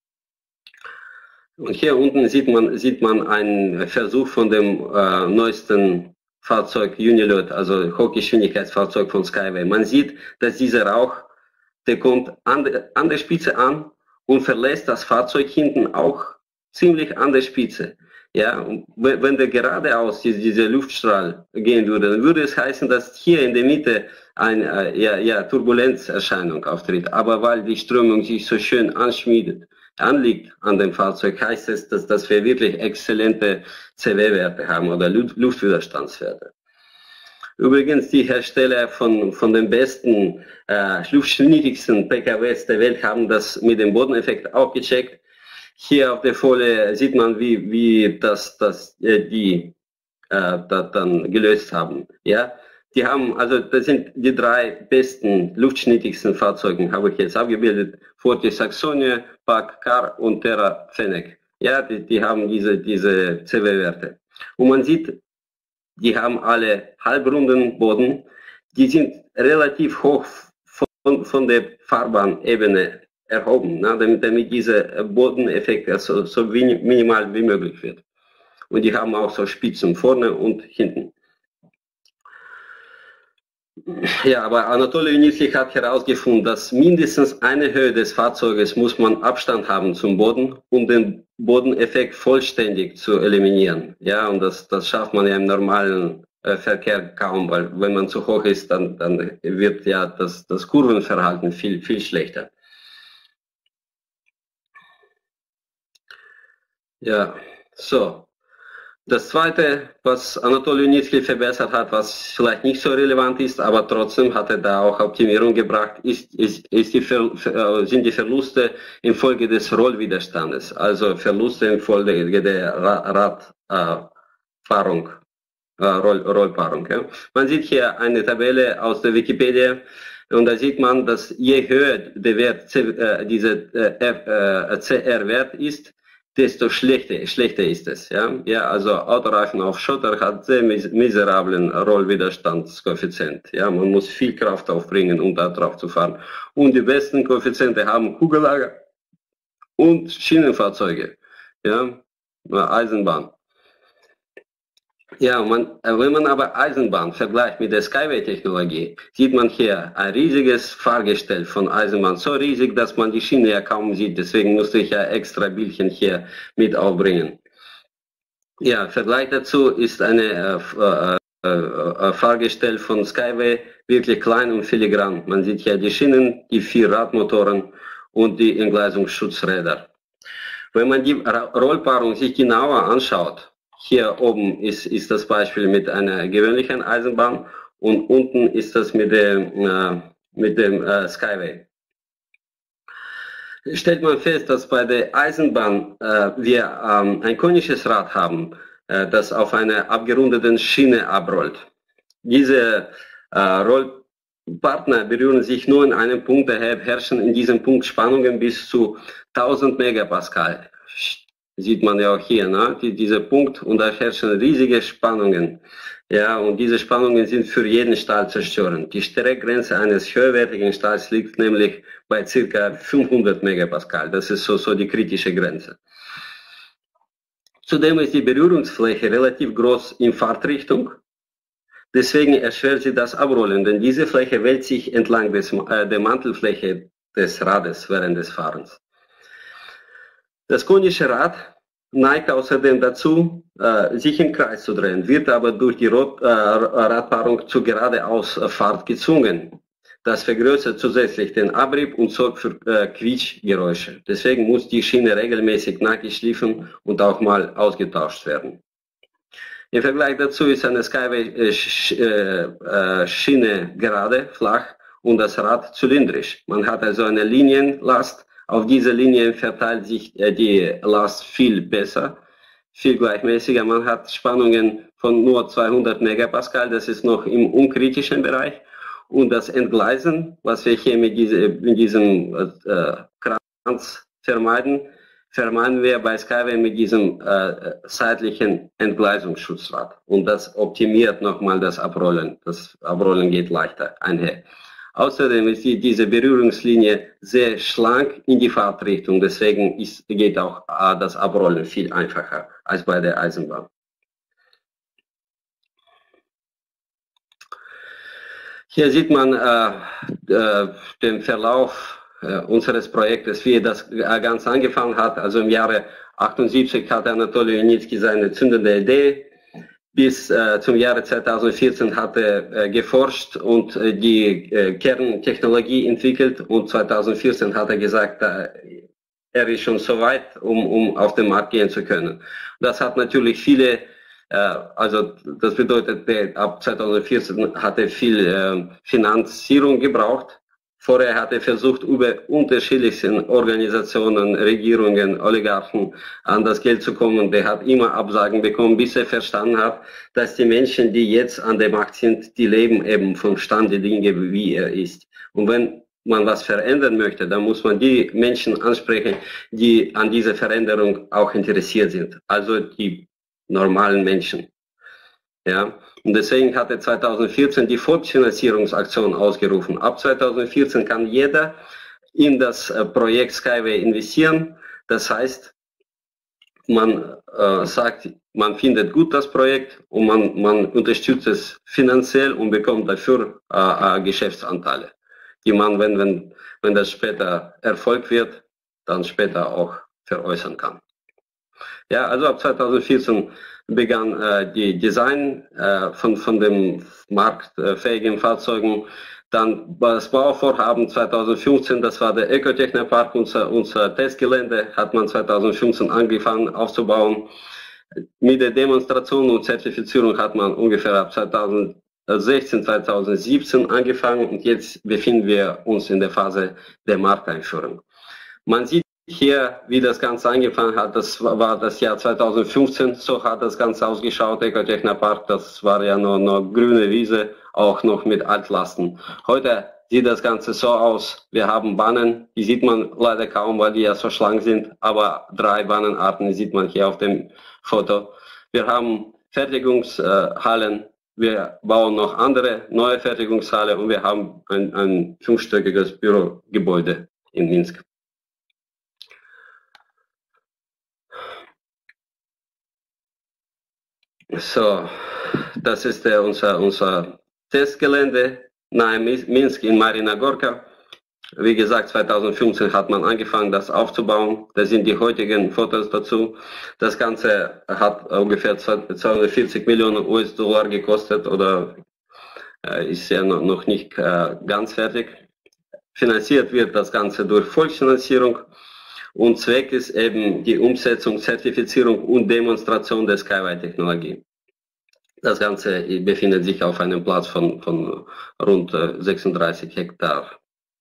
Und hier unten sieht man, sieht man einen Versuch von dem äh, neuesten Fahrzeug Unilot, also Hochgeschwindigkeitsfahrzeug von Skyway. Man sieht, dass dieser Rauch, der kommt an, de, an der Spitze an und verlässt das Fahrzeug hinten auch ziemlich an der Spitze. Ja, und wenn der geradeaus diese, diese Luftstrahl gehen würde, dann würde es heißen, dass hier in der Mitte eine äh, ja, ja, Turbulenzerscheinung auftritt. Aber weil die Strömung sich so schön anschmiedet, anliegt an dem Fahrzeug, heißt es, dass, dass wir wirklich exzellente C W-Werte haben oder Luftwiderstandswerte. Übrigens, die Hersteller von, von den besten, äh, luftschnittigsten P K Ws der Welt haben das mit dem Bodeneffekt auch gecheckt. Hier auf der Folie sieht man, wie, wie das, das, äh, die äh, das dann gelöst haben. Ja? Die haben, also das sind die drei besten, luftschnittigsten Fahrzeuge, habe ich jetzt abgebildet. Forte Saxonia, Pack Car und Terra Fennec. Ja, die, die haben diese, diese C W-Werte. Und man sieht, die haben alle halbrunden Boden. Die sind relativ hoch von, von der Fahrbahnebene erhoben, na, damit, damit dieser Bodeneffekt also so minimal wie möglich wird. Und die haben auch so Spitzen vorne und hinten. Ja, aber Anatoli Junitski hat herausgefunden, dass mindestens eine Höhe des Fahrzeuges muss man Abstand haben zum Boden, um den Bodeneffekt vollständig zu eliminieren. Ja, und das, das schafft man ja im normalen äh, Verkehr kaum, weil wenn man zu hoch ist, dann, dann wird ja das, das Kurvenverhalten viel, viel schlechter. Ja, so. Das Zweite, was Anatoli Junitski verbessert hat, was vielleicht nicht so relevant ist, aber trotzdem hat er da auch Optimierung gebracht, ist, ist, ist die Ver, sind die Verluste infolge des Rollwiderstandes, also Verluste infolge der Radfahrung, äh, Roll, Rollpaarung. Ja. Man sieht hier eine Tabelle aus der Wikipedia und da sieht man, dass je höher der Wert, äh, dieser äh, C R-Wert ist, desto schlechter, schlechter ist es. Ja? Ja, also Autoreifen auf Schotter hat sehr mis miserablen Rollwiderstandskoeffizient. Ja? Man muss viel Kraft aufbringen, um da drauf zu fahren. Und die besten Koeffiziente haben Kugellager und Schienenfahrzeuge. Ja? Eisenbahn. Ja, man, wenn man aber Eisenbahn vergleicht mit der Skyway-Technologie, sieht man hier ein riesiges Fahrgestell von Eisenbahn, so riesig, dass man die Schiene ja kaum sieht. Deswegen musste ich ja extra Bildchen hier mit aufbringen. Ja, Vergleich dazu ist eine äh, äh, Fahrgestell von Skyway wirklich klein und filigran. Man sieht hier die Schienen, die vier Radmotoren und die Entgleisungsschutzräder. Wenn man die Rollpaarung sich genauer anschaut, hier oben ist, ist das Beispiel mit einer gewöhnlichen Eisenbahn und unten ist das mit dem, äh, mit dem äh, Skyway. Stellt man fest, dass bei der Eisenbahn äh, wir ähm, ein konisches Rad haben, äh, das auf einer abgerundeten Schiene abrollt. Diese äh, Rollpartner berühren sich nur in einem Punkt, daher herrschen in diesem Punkt Spannungen bis zu tausend Megapascal. Sieht man ja auch hier, ne? Die, dieser Punkt, und da herrschen riesige Spannungen. Ja, und diese Spannungen sind für jeden Stahl zerstörend. Die Streckgrenze eines höherwertigen Stahls liegt nämlich bei ca. fünfhundert Megapascal. Das ist so, so die kritische Grenze. Zudem ist die Berührungsfläche relativ groß in Fahrtrichtung. Deswegen erschwert sie das Abrollen, denn diese Fläche wälzt sich entlang des, äh, der Mantelfläche des Rades während des Fahrens. Das konische Rad neigt außerdem dazu, äh, sich im Kreis zu drehen, wird aber durch die Rot, äh, Radpaarung zur Geradeausfahrt gezwungen. Das vergrößert zusätzlich den Abrieb und sorgt für äh, Quietschgeräusche. Deswegen muss die Schiene regelmäßig nachgeschliffen und auch mal ausgetauscht werden. Im Vergleich dazu ist eine Skyway-Schiene gerade, flach und das Rad zylindrisch. Man hat also eine Linienlast. Auf diese Linien verteilt sich die Last viel besser, viel gleichmäßiger. Man hat Spannungen von nur zweihundert Megapascal, das ist noch im unkritischen Bereich. Und das Entgleisen, was wir hier mit, diese, mit diesem äh, Kranz vermeiden, vermeiden wir bei Skyway mit diesem äh, seitlichen Entgleisungsschutzrad. Und das optimiert nochmal das Abrollen. Das Abrollen geht leichter einher. Außerdem ist die, diese Berührungslinie sehr schlank in die Fahrtrichtung. Deswegen ist, geht auch äh, das Abrollen viel einfacher als bei der Eisenbahn. Hier sieht man äh, äh, den Verlauf äh, unseres Projektes, wie das äh, ganz angefangen hat. Also im Jahre achtundsiebzig hatte Anatolij Junitski seine zündende Idee. Bis äh, zum Jahre zweitausendvierzehn hat er äh, geforscht und äh, die äh, Kerntechnologie entwickelt. Und zweitausendvierzehn hat er gesagt, äh, er ist schon so weit, um, um auf den Markt gehen zu können. Das hat natürlich viele Also das bedeutet, ab zweitausendvierzehn hat er viel äh, Finanzierung gebraucht. Vorher hat er versucht, über unterschiedliche Organisationen, Regierungen, Oligarchen an das Geld zu kommen. Der hat immer Absagen bekommen, bis er verstanden hat, dass die Menschen, die jetzt an der Macht sind, die leben eben vom Stand der Dinge, wie er ist. Und wenn man was verändern möchte, dann muss man die Menschen ansprechen, die an dieser Veränderung auch interessiert sind. Also die normalen Menschen. Ja, und deswegen hat er zweitausendvierzehn die Vorfinanzierungsaktion ausgerufen. Ab zweitausendvierzehn kann jeder in das äh, Projekt Skyway investieren. Das heißt, man äh, sagt, man findet gut das Projekt und man, man unterstützt es finanziell und bekommt dafür äh, äh, Geschäftsanteile, die man, wenn, wenn, wenn das später Erfolg wird, dann später auch veräußern kann. Ja, also ab zweitausendvierzehn begann äh, die Design äh, von, von den marktfähigen Fahrzeugen. Dann das Bauvorhaben zweitausendfünfzehn, das war der Ecotechnopark, unser, unser Testgelände, hat man zweitausendfünfzehn angefangen aufzubauen. Mit der Demonstration und Zertifizierung hat man ungefähr ab zweitausendsechzehn, zweitausendsiebzehn angefangen und jetzt befinden wir uns in der Phase der Markteinführung. Man sieht hier, wie das Ganze angefangen hat, das war das Jahr zweitausendfünfzehn, so hat das Ganze ausgeschaut, Ecotechnopark, das war ja nur, nur grüne Wiese, auch noch mit Altlasten. Heute sieht das Ganze so aus, wir haben Bahnen, die sieht man leider kaum, weil die ja so schlank sind, aber drei Bahnenarten sieht man hier auf dem Foto. Wir haben Fertigungshallen, wir bauen noch andere neue Fertigungshalle und wir haben ein, ein fünfstöckiges Bürogebäude in Minsk. So, das ist der, unser, unser Testgelände nahe Minsk in Marina Gorka. Wie gesagt, zweitausendfünfzehn hat man angefangen, das aufzubauen. Das sind die heutigen Fotos dazu. Das Ganze hat ungefähr zweihundertvierzig Millionen U S-Dollar gekostet oder äh, ist ja noch, noch nicht äh, ganz fertig. Finanziert wird das Ganze durch Volksfinanzierung. Und Zweck ist eben die Umsetzung, Zertifizierung und Demonstration der Skyway-Technologie. Das Ganze befindet sich auf einem Platz von, von rund sechsunddreißig Hektar.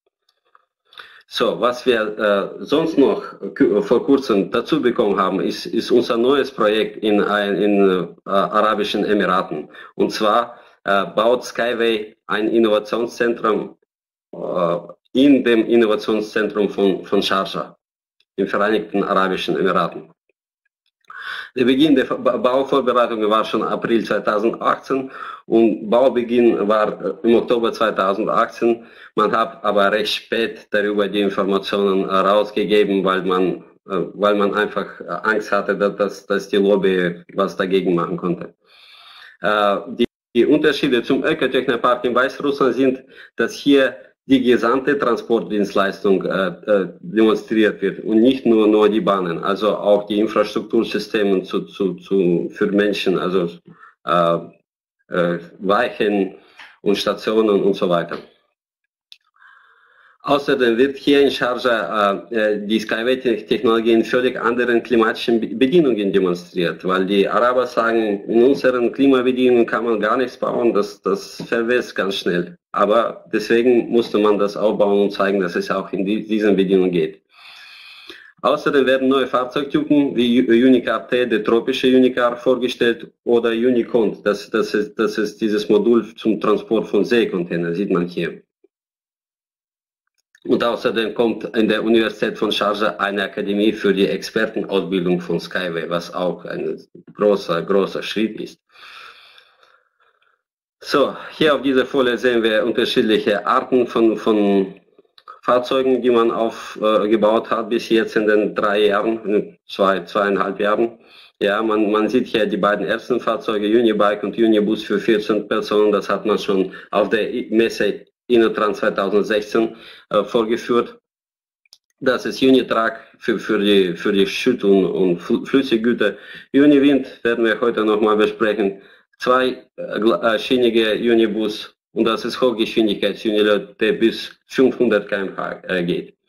So, was wir äh, sonst noch vor kurzem dazu bekommen haben, ist, ist unser neues Projekt in, in äh, Arabischen Emiraten. Und zwar äh, baut Skyway ein Innovationszentrum äh, in dem Innovationszentrum von, von Sharjah in den Vereinigten Arabischen Emiraten. Der Beginn der Bauvorbereitungen war schon April zweitausendachtzehn und Baubeginn war im Oktober zweitausendachtzehn. Man hat aber recht spät darüber die Informationen rausgegeben, weil man, weil man einfach Angst hatte, dass, dass die Lobby was dagegen machen konnte. Die, die Unterschiede zum Ecotechnopark in Weißrussland sind, dass hier die gesamte Transportdienstleistung äh, äh, demonstriert wird und nicht nur nur die Bahnen, also auch die Infrastruktursysteme zu, zu, zu, für Menschen, also äh, äh, Weichen und Stationen und so weiter. Außerdem wird hier in Sharjah äh, die Skyway-Technologie in völlig anderen klimatischen Bedingungen demonstriert, weil die Araber sagen, in unseren Klimabedingungen kann man gar nichts bauen, das, das verwest ganz schnell. Aber deswegen musste man das aufbauen und zeigen, dass es auch in die, diesen Bedingungen geht. Außerdem werden neue Fahrzeugtypen wie Unicar T, der tropische Unicar, vorgestellt oder Unicont, das, das, ist, das ist dieses Modul zum Transport von Seekontainern, sieht man hier. Und außerdem kommt in der Universität von Sharjah eine Akademie für die Expertenausbildung von Skyway, was auch ein großer, großer Schritt ist. So, hier auf dieser Folie sehen wir unterschiedliche Arten von, von Fahrzeugen, die man aufgebaut äh, hat bis jetzt in den drei Jahren, zwei, zweieinhalb Jahren. Ja, man, man sieht hier die beiden ersten Fahrzeuge, Unibike und Unibus für vierzehn Personen, das hat man schon auf der Messe Innotrans zweitausendsechzehn äh, vorgeführt. Das ist Unitruck für, für die, für die Schütt- und, und Flüssiggüter. Uniwind werden wir heute nochmal besprechen. Zweischienige äh, Unibus und das ist Hochgeschwindigkeits-Unilot, der bis fünfhundert Kilometer pro Stunde äh, geht.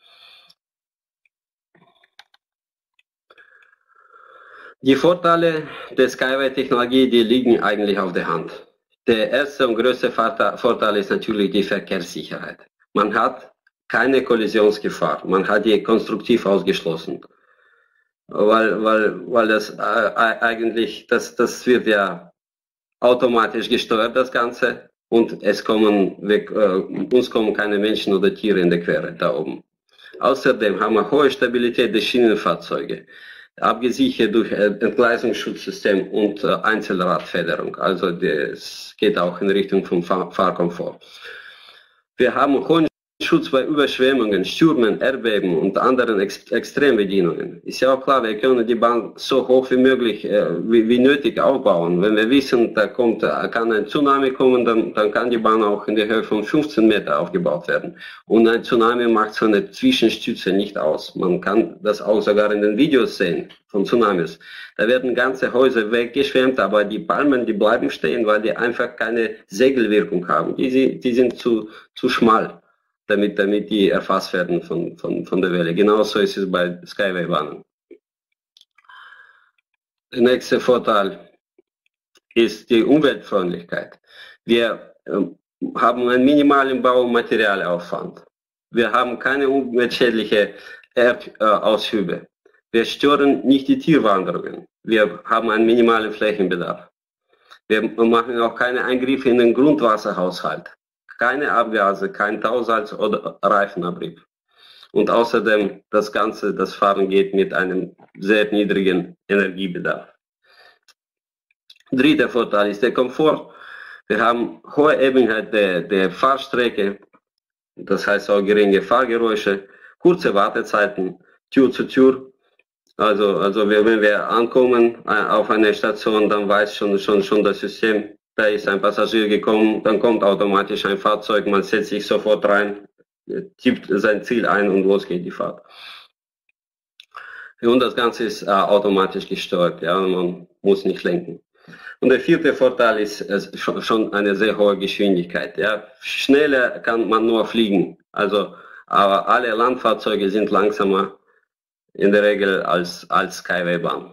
Die Vorteile der Skyway-Technologie, die liegen eigentlich auf der Hand. Der erste und größte Vorteil ist natürlich die Verkehrssicherheit. Man hat keine Kollisionsgefahr, man hat die konstruktiv ausgeschlossen. Weil, weil, weil das äh, eigentlich, das, das wird ja automatisch gesteuert, das Ganze, und es kommen weg, äh, uns kommen keine Menschen oder Tiere in der Quere da oben. Außerdem haben wir hohe Stabilität der Schienenfahrzeuge, abgesichert durch Entgleisungsschutzsystem und äh, Einzelradfederung. Also das geht auch in Richtung vom Fahr Fahrkomfort. Wir haben hohen Schutz bei Überschwemmungen, Stürmen, Erdbeben und anderen Ex Extrembedingungen. Ist ja auch klar, wir können die Bahn so hoch wie möglich, äh, wie, wie nötig aufbauen. Wenn wir wissen, da kommt, kann ein Tsunami kommen, dann, dann kann die Bahn auch in der Höhe von fünfzehn Meter aufgebaut werden. Und ein Tsunami macht so eine Zwischenstütze nicht aus. Man kann das auch sogar in den Videos sehen von Tsunamis. Da werden ganze Häuser weggeschwemmt, aber die Palmen, die bleiben stehen, weil die einfach keine Segelwirkung haben. Die, die sind zu, zu schmal, damit, damit die erfasst werden von, von, von der Welle. Genauso ist es bei Skyway-Bahnen. Der nächste Vorteil ist die Umweltfreundlichkeit. Wir äh, haben einen minimalen Bau- und Materialaufwand. Wir haben keine umweltschädliche Erdaushübe. Wir stören nicht die Tierwanderungen. Wir haben einen minimalen Flächenbedarf. Wir machen auch keine Eingriffe in den Grundwasserhaushalt. Keine Abgase, kein Tausalz oder Reifenabrieb. Und außerdem das Ganze, das Fahren geht mit einem sehr niedrigen Energiebedarf. Dritter Vorteil ist der Komfort. Wir haben hohe Ebenheit der, der Fahrstrecke, das heißt auch geringe Fahrgeräusche, kurze Wartezeiten, Tür zu Tür. Also, also wir, wenn wir ankommen äh, auf eine Station, dann weiß schon, schon, schon das System, da ist ein Passagier gekommen, dann kommt automatisch ein Fahrzeug, man setzt sich sofort rein, tippt sein Ziel ein und los geht die Fahrt. Und das Ganze ist äh, automatisch gesteuert, ja, man muss nicht lenken. Und der vierte Vorteil ist äh, schon, schon eine sehr hohe Geschwindigkeit. Ja. Schneller kann man nur fliegen, also aber alle Landfahrzeuge sind langsamer in der Regel als, als Skyway-Bahn.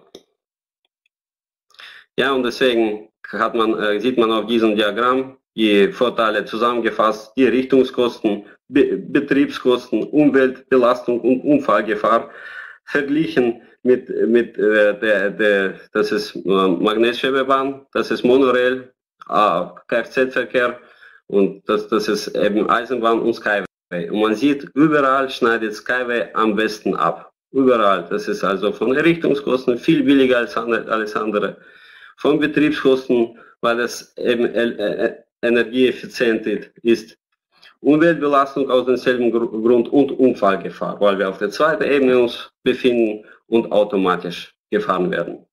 Ja, und deswegen hat man, äh, sieht man auf diesem Diagramm die Vorteile zusammengefasst, die Richtungskosten, Be Betriebskosten, Umweltbelastung und Unfallgefahr verglichen mit, mit äh, der, der, das ist äh, Magnetschwebebahn, das ist Monorail, äh, Kfz-Verkehr und das, das ist eben Eisenbahn und Skyway. Und man sieht, überall schneidet Skyway am besten ab. Überall. Das ist also von Errichtungskosten viel billiger als alles andere. Von Betriebskosten, weil es eben energieeffizient ist. Umweltbelastung aus demselben Grund und Unfallgefahr, weil wir auf der zweiten Ebene uns befinden und automatisch gefahren werden.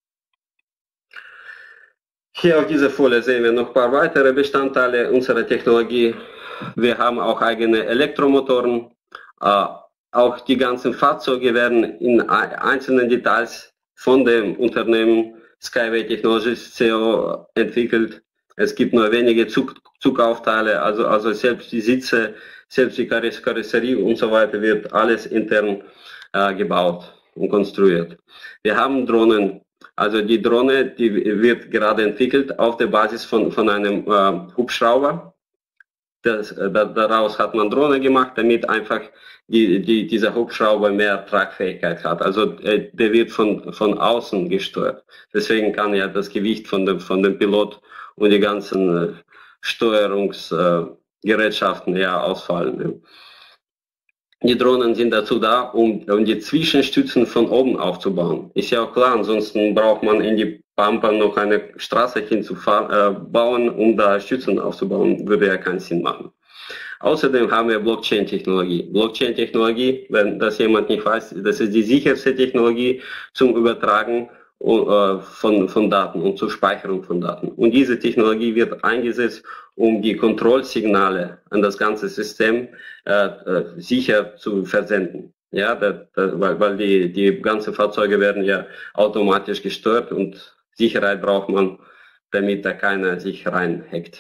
Hier auf dieser Folie sehen wir noch ein paar weitere Bestandteile unserer Technologie. Wir haben auch eigene Elektromotoren. Auch die ganzen Fahrzeuge werden in einzelnen Details von dem Unternehmen Skyway Technologies C E O entwickelt. Es gibt nur wenige Zug, Zugaufteile, also, also selbst die Sitze, selbst die Karosserie und so weiter wird alles intern äh, gebaut und konstruiert. Wir haben Drohnen, also die Drohne, die wird gerade entwickelt auf der Basis von, von einem äh, Hubschrauber. Das, da, daraus hat man Drohne gemacht, damit einfach die, die, dieser Hubschrauber mehr Tragfähigkeit hat. Also äh, der wird von, von außen gesteuert. Deswegen kann ja das Gewicht von dem, von dem Pilot und die ganzen äh, Steuerungsgerätschaften äh, ja ausfallen. Die Drohnen sind dazu da, um, um die Zwischenstützen von oben aufzubauen. Ist ja auch klar, ansonsten braucht man in die Pampa noch eine Straße hinzubauen, äh, um da Stützen aufzubauen, würde ja keinen Sinn machen. Außerdem haben wir Blockchain-Technologie. Blockchain-Technologie, wenn das jemand nicht weiß, das ist die sicherste Technologie zum Übertragen äh, von, von Daten und zur Speicherung von Daten. Und diese Technologie wird eingesetzt, um die Kontrollsignale an das ganze System äh, sicher zu versenden. Ja, da, da, weil, weil die, die ganzen Fahrzeuge werden ja automatisch gesteuert und Sicherheit braucht man, damit da keiner sich reinhackt.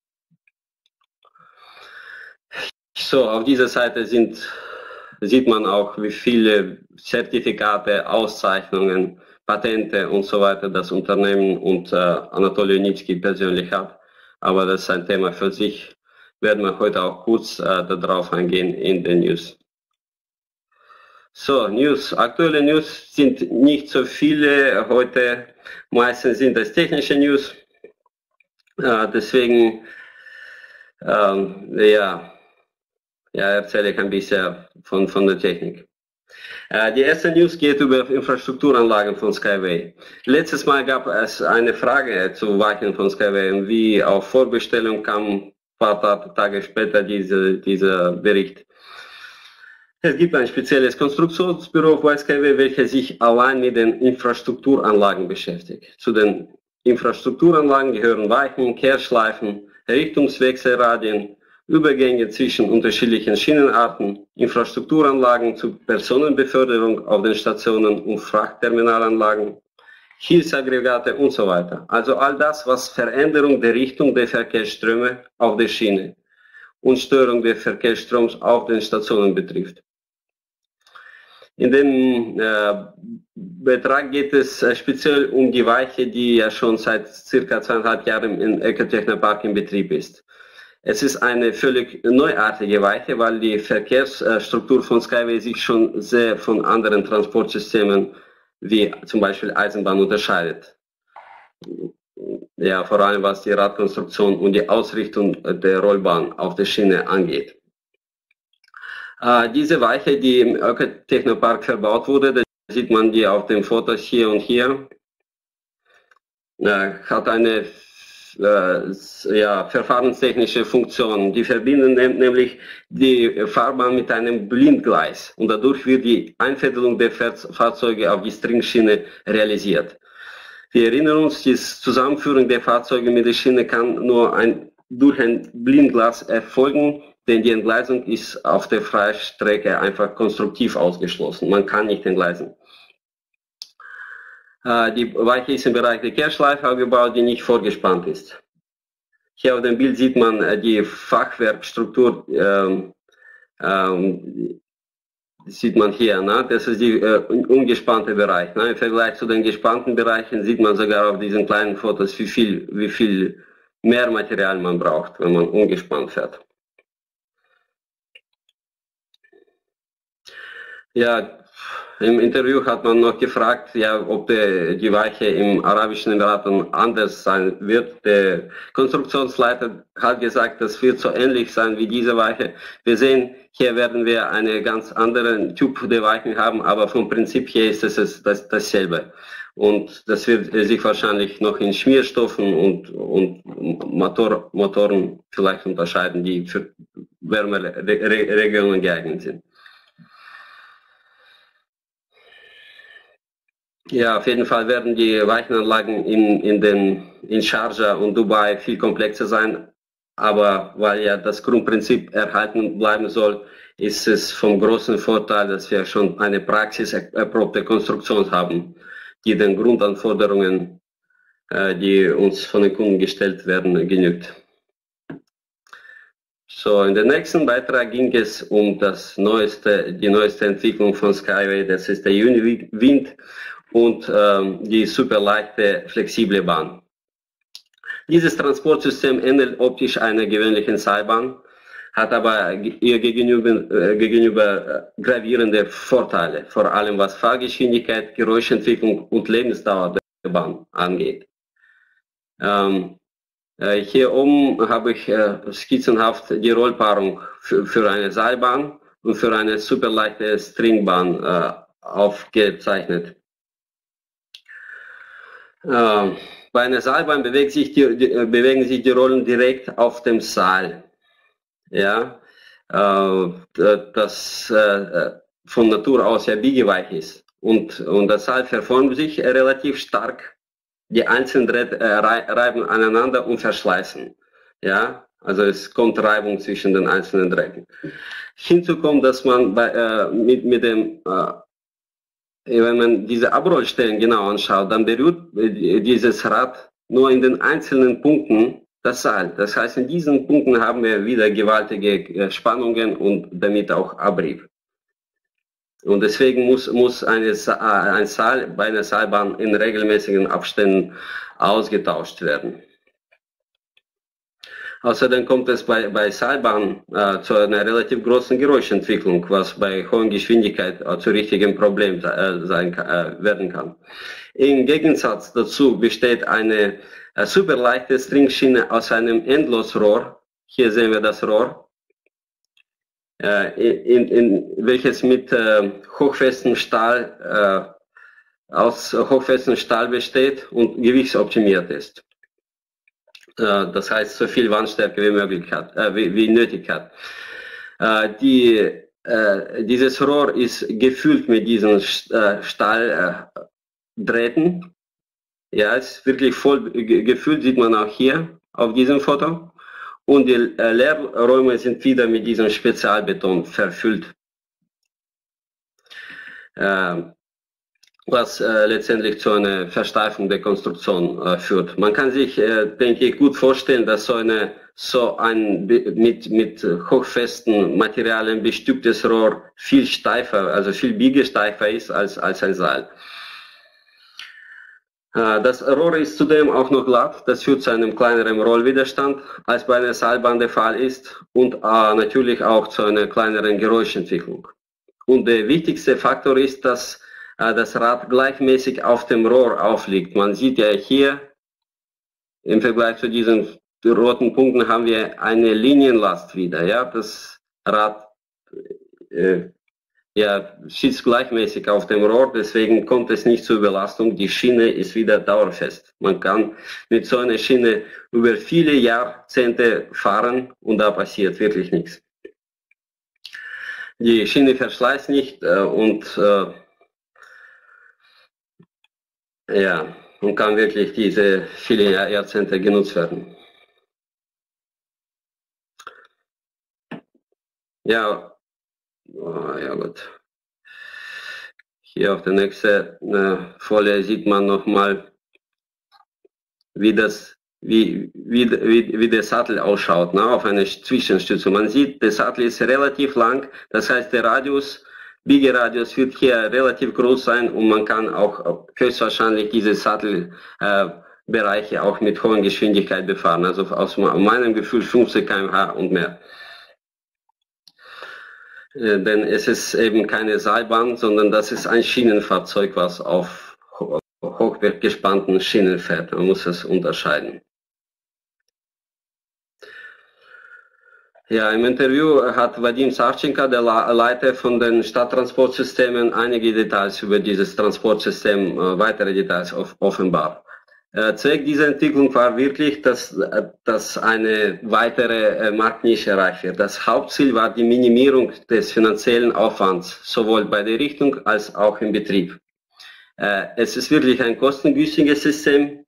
So, auf dieser Seite sind, sieht man auch, wie viele Zertifikate, Auszeichnungen, Patente und so weiter das Unternehmen und äh, Anatoli Junitski persönlich hat. Aber das ist ein Thema für sich. Werden wir heute auch kurz äh, darauf eingehen in den News. So, News. Aktuelle News sind nicht so viele heute. Meistens sind das technische News. Äh, deswegen, ähm, ja, ja, erzähle ich ein bisschen von, von der Technik. Äh, die erste News geht über Infrastrukturanlagen von Skyway. Letztes Mal gab es eine Frage zu Weichen von Skyway und wie auf Vorbestellung kam ein paar Tage später diese, dieser Bericht. Es gibt ein spezielles Konstruktionsbüro bei Skyway, welches sich allein mit den Infrastrukturanlagen beschäftigt. Zu den Infrastrukturanlagen gehören Weichen, Kehrschleifen, Richtungswechselradien, Übergänge zwischen unterschiedlichen Schienenarten, Infrastrukturanlagen zur Personenbeförderung auf den Stationen und Frachtterminalanlagen, Hilfsaggregate und so weiter. Also all das, was Veränderung der Richtung der Verkehrsströme auf der Schiene und Störung des Verkehrsstroms auf den Stationen betrifft. In dem äh, Betrag geht es äh, speziell um die Weiche, die ja schon seit circa zweieinhalb Jahren im Ecotechnopark in Betrieb ist. Es ist eine völlig neuartige Weiche, weil die Verkehrsstruktur von Skyway sich schon sehr von anderen Transportsystemen wie zum Beispiel Eisenbahn unterscheidet. Ja, vor allem was die Radkonstruktion und die Ausrichtung der Rollbahn auf der Schiene angeht. Äh, diese Weiche, die im Ökotechnopark verbaut wurde, da sieht man die auf den Fotos hier und hier, äh, hat eine äh, ja, verfahrenstechnische Funktion. Die verbinden nämlich die Fahrbahn mit einem Blindgleis und dadurch wird die Einfädelung der Fahrzeuge auf die Stringschiene realisiert. Wir erinnern uns, die Zusammenführung der Fahrzeuge mit der Schiene kann nur ein, durch ein Blindglas erfolgen, denn die Entgleisung ist auf der Freistrecke einfach konstruktiv ausgeschlossen. Man kann nicht entgleisen. Äh, die Weiche ist im Bereich der Kehrschleife gebaut, die nicht vorgespannt ist. Hier auf dem Bild sieht man äh, die Fachwerkstruktur, ähm, ähm, sieht man hier, ne? Das ist der äh, ungespannte Bereich. Ne? Im Vergleich zu den gespannten Bereichen sieht man sogar auf diesen kleinen Fotos, wie viel, wie viel mehr Material man braucht, wenn man ungespannt fährt. Ja, im Interview hat man noch gefragt, ja, ob der, die Weiche im Arabischen Emiraten anders sein wird. Der Konstruktionsleiter hat gesagt, das wird so ähnlich sein wie diese Weiche. Wir sehen, hier werden wir einen ganz anderen Typ der Weichen haben, aber vom Prinzip her ist es das, dasselbe. Und das wird sich wahrscheinlich noch in Schmierstoffen und, und Motor, Motoren vielleicht unterscheiden, die für wärmere Regionen geeignet sind. Ja, auf jeden Fall werden die Weichenanlagen in, in, den, in Sharjah und Dubai viel komplexer sein, aber weil ja das Grundprinzip erhalten bleiben soll, ist es vom großen Vorteil, dass wir schon eine praxiserprobte Konstruktion haben, die den Grundanforderungen äh, die uns von den Kunden gestellt werden, genügt. So, in dem nächsten Beitrag ging es um das neueste, die neueste Entwicklung von Skyway, das ist der Uniwind und ähm, die superleichte, flexible Bahn. Dieses Transportsystem ähnelt optisch einer gewöhnlichen Seilbahn, hat aber ihr gegenüber, äh, gegenüber äh, gravierende Vorteile, vor allem was Fahrgeschwindigkeit, Geräuschentwicklung und Lebensdauer der Bahn angeht. Ähm, äh, hier oben habe ich äh, skizzenhaft die Rollpaarung für, für eine Seilbahn und für eine superleichte Stringbahn äh, aufgezeichnet. Äh, bei einer Seilbahn bewegt sich die, die, bewegen sich die Rollen direkt auf dem Seil. Ja, äh, das äh, von Natur aus ja biegeweich ist. Und, und das Seil verformt sich relativ stark. Die einzelnen Drähte äh, reiben aneinander und verschleißen. Ja, also es kommt Reibung zwischen den einzelnen Drähten. Hinzu kommt, dass man bei, äh, mit, mit dem äh, wenn man diese Abrollstellen genau anschaut, dann berührt dieses Rad nur in den einzelnen Punkten das Seil. Das heißt, in diesen Punkten haben wir wieder gewaltige Spannungen und damit auch Abrieb. Und deswegen muss, muss eine, ein Seil bei einer Seilbahn in regelmäßigen Abständen ausgetauscht werden. Außerdem kommt es bei, bei Seilbahnen äh, zu einer relativ großen Geräuschentwicklung, was bei hoher Geschwindigkeit äh, zu richtigem Problem äh, sein, äh, werden kann. Im Gegensatz dazu besteht eine äh, superleichte Stringschiene aus einem Endlosrohr. Hier sehen wir das Rohr, äh, in, in, welches mit äh, hochfestem Stahl, äh, aus hochfestem Stahl besteht und gewichtsoptimiert ist. Das heißt, so viel Wandstärke wie möglich hat, äh, wie, wie nötig hat. Äh, die, äh, dieses Rohr ist gefüllt mit diesen äh, Stahldrähten. Ja, es ist wirklich voll gefüllt, sieht man auch hier auf diesem Foto. Und die äh, Leerräume sind wieder mit diesem Spezialbeton verfüllt. Äh, was äh, letztendlich zu einer Versteifung der Konstruktion äh, führt. Man kann sich, äh, denke ich, gut vorstellen, dass so, eine, so ein mit, mit hochfesten Materialien bestücktes Rohr viel steifer, also viel biegesteifer ist als, als ein Seil. Äh, das Rohr ist zudem auch noch glatt, das führt zu einem kleineren Rollwiderstand, als bei einer Seilbahn der Fall ist, und äh, natürlich auch zu einer kleineren Geräuschentwicklung. Und der wichtigste Faktor ist, dass das Rad gleichmäßig auf dem Rohr aufliegt. Man sieht ja hier, im Vergleich zu diesen roten Punkten haben wir eine Linienlast wieder. Ja, das Rad äh, ja, sitzt gleichmäßig auf dem Rohr, deswegen kommt es nicht zur Überlastung. Die Schiene ist wieder dauerfest. Man kann mit so einer Schiene über viele Jahrzehnte fahren und da passiert wirklich nichts. Die Schiene verschleißt nicht äh, und äh, ja, und kann wirklich diese viele Jahrzehnte genutzt werden. Ja, oh, ja gut. Hier auf der nächsten äh, Folie sieht man nochmal, wie das, wie, wie, wie, wie der Sattel ausschaut, ne, auf einer Zwischenstütze. Man sieht, der Sattel ist relativ lang, das heißt, der Radius Biegeradius wird hier relativ groß sein und man kann auch höchstwahrscheinlich diese Sattelbereiche äh, auch mit hoher Geschwindigkeit befahren. Also aus meinem Gefühl fünfzig Kilometer pro Stunde und mehr. Äh, denn es ist eben keine Seilbahn, sondern das ist ein Schienenfahrzeug, was auf hochgespannten Schienen fährt. Man muss es unterscheiden. Ja, im Interview hat Vadim Savchenko, der Leiter von den Stadttransportsystemen, einige Details über dieses Transportsystem, äh, weitere Details offenbart. Äh, Zweck dieser Entwicklung war wirklich, dass, dass eine weitere äh, Marktnische erreicht wird. Das Hauptziel war die Minimierung des finanziellen Aufwands, sowohl bei der Richtung als auch im Betrieb. Äh, es ist wirklich ein kostengünstiges System.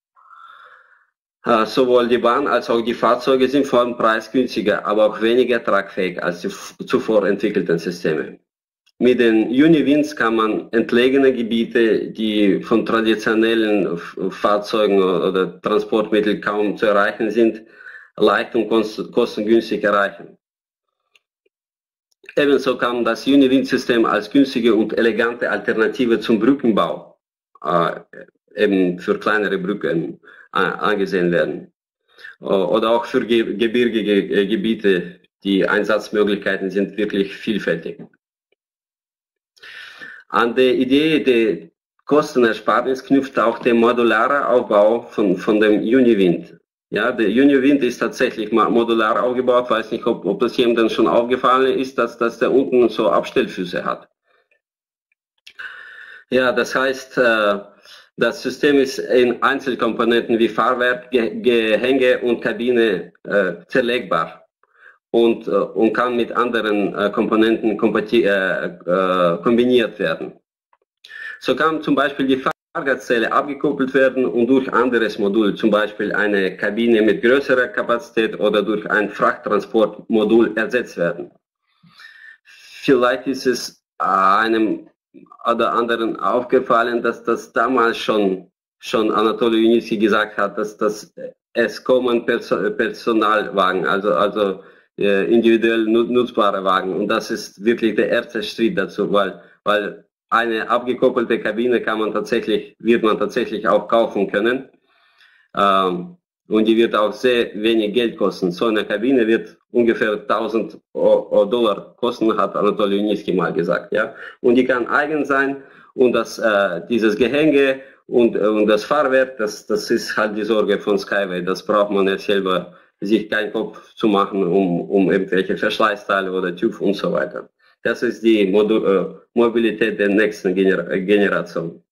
Uh, sowohl die Bahn als auch die Fahrzeuge sind vor allem preisgünstiger, aber auch weniger tragfähig als die zuvor entwickelten Systeme. mit den Univins kann man entlegene Gebiete, die von traditionellen Fahrzeugen oder Transportmitteln kaum zu erreichen sind, leicht und kostengünstig erreichen. Ebenso kann das Univin-System als günstige und elegante Alternative zum Brückenbau äh, eben für kleinere Brücken äh, angesehen werden. Oder auch für ge gebirgige Gebiete, die Einsatzmöglichkeiten sind wirklich vielfältig. An der Idee der Kostenersparnis knüpft auch der modulare Aufbau von, von dem Uniwind. Ja, der Uniwind ist tatsächlich modular aufgebaut. Ich weiß nicht, ob, ob das jemandem schon aufgefallen ist, dass, dass der unten so Abstellfüße hat. Ja, das heißt, äh, das System ist in Einzelkomponenten wie Fahrwerk, Ge Gehänge und Kabine äh, zerlegbar und, äh, und kann mit anderen äh, Komponenten äh, äh, kombiniert werden. So kann zum Beispiel die Fahrgastzelle abgekoppelt werden und durch anderes Modul, zum Beispiel eine Kabine mit größerer Kapazität oder durch ein Frachttransportmodul ersetzt werden. Vielleicht ist es einem oder anderen aufgefallen, dass das damals schon, schon Anatoli Junitski gesagt hat, dass das es kommen Personalwagen, also, also äh, individuell nutzbare Wagen. Und das ist wirklich der erste Schritt dazu, weil, weil eine abgekoppelte Kabine kann man tatsächlich, wird man tatsächlich auch kaufen können. Ähm, und die wird auch sehr wenig Geld kosten. So eine Kabine wird ungefähr tausend Dollar kosten, hat Anatoli Junitski mal gesagt. Ja? Und die kann eigen sein und das, äh, dieses Gehänge und, und das Fahrwerk, das, das ist halt die Sorge von Skyway. Das braucht man nicht selber, sich keinen Kopf zu machen, um, um irgendwelche Verschleißteile oder TÜV und so weiter. Das ist die Modu äh, Mobilität der nächsten Gener Generation.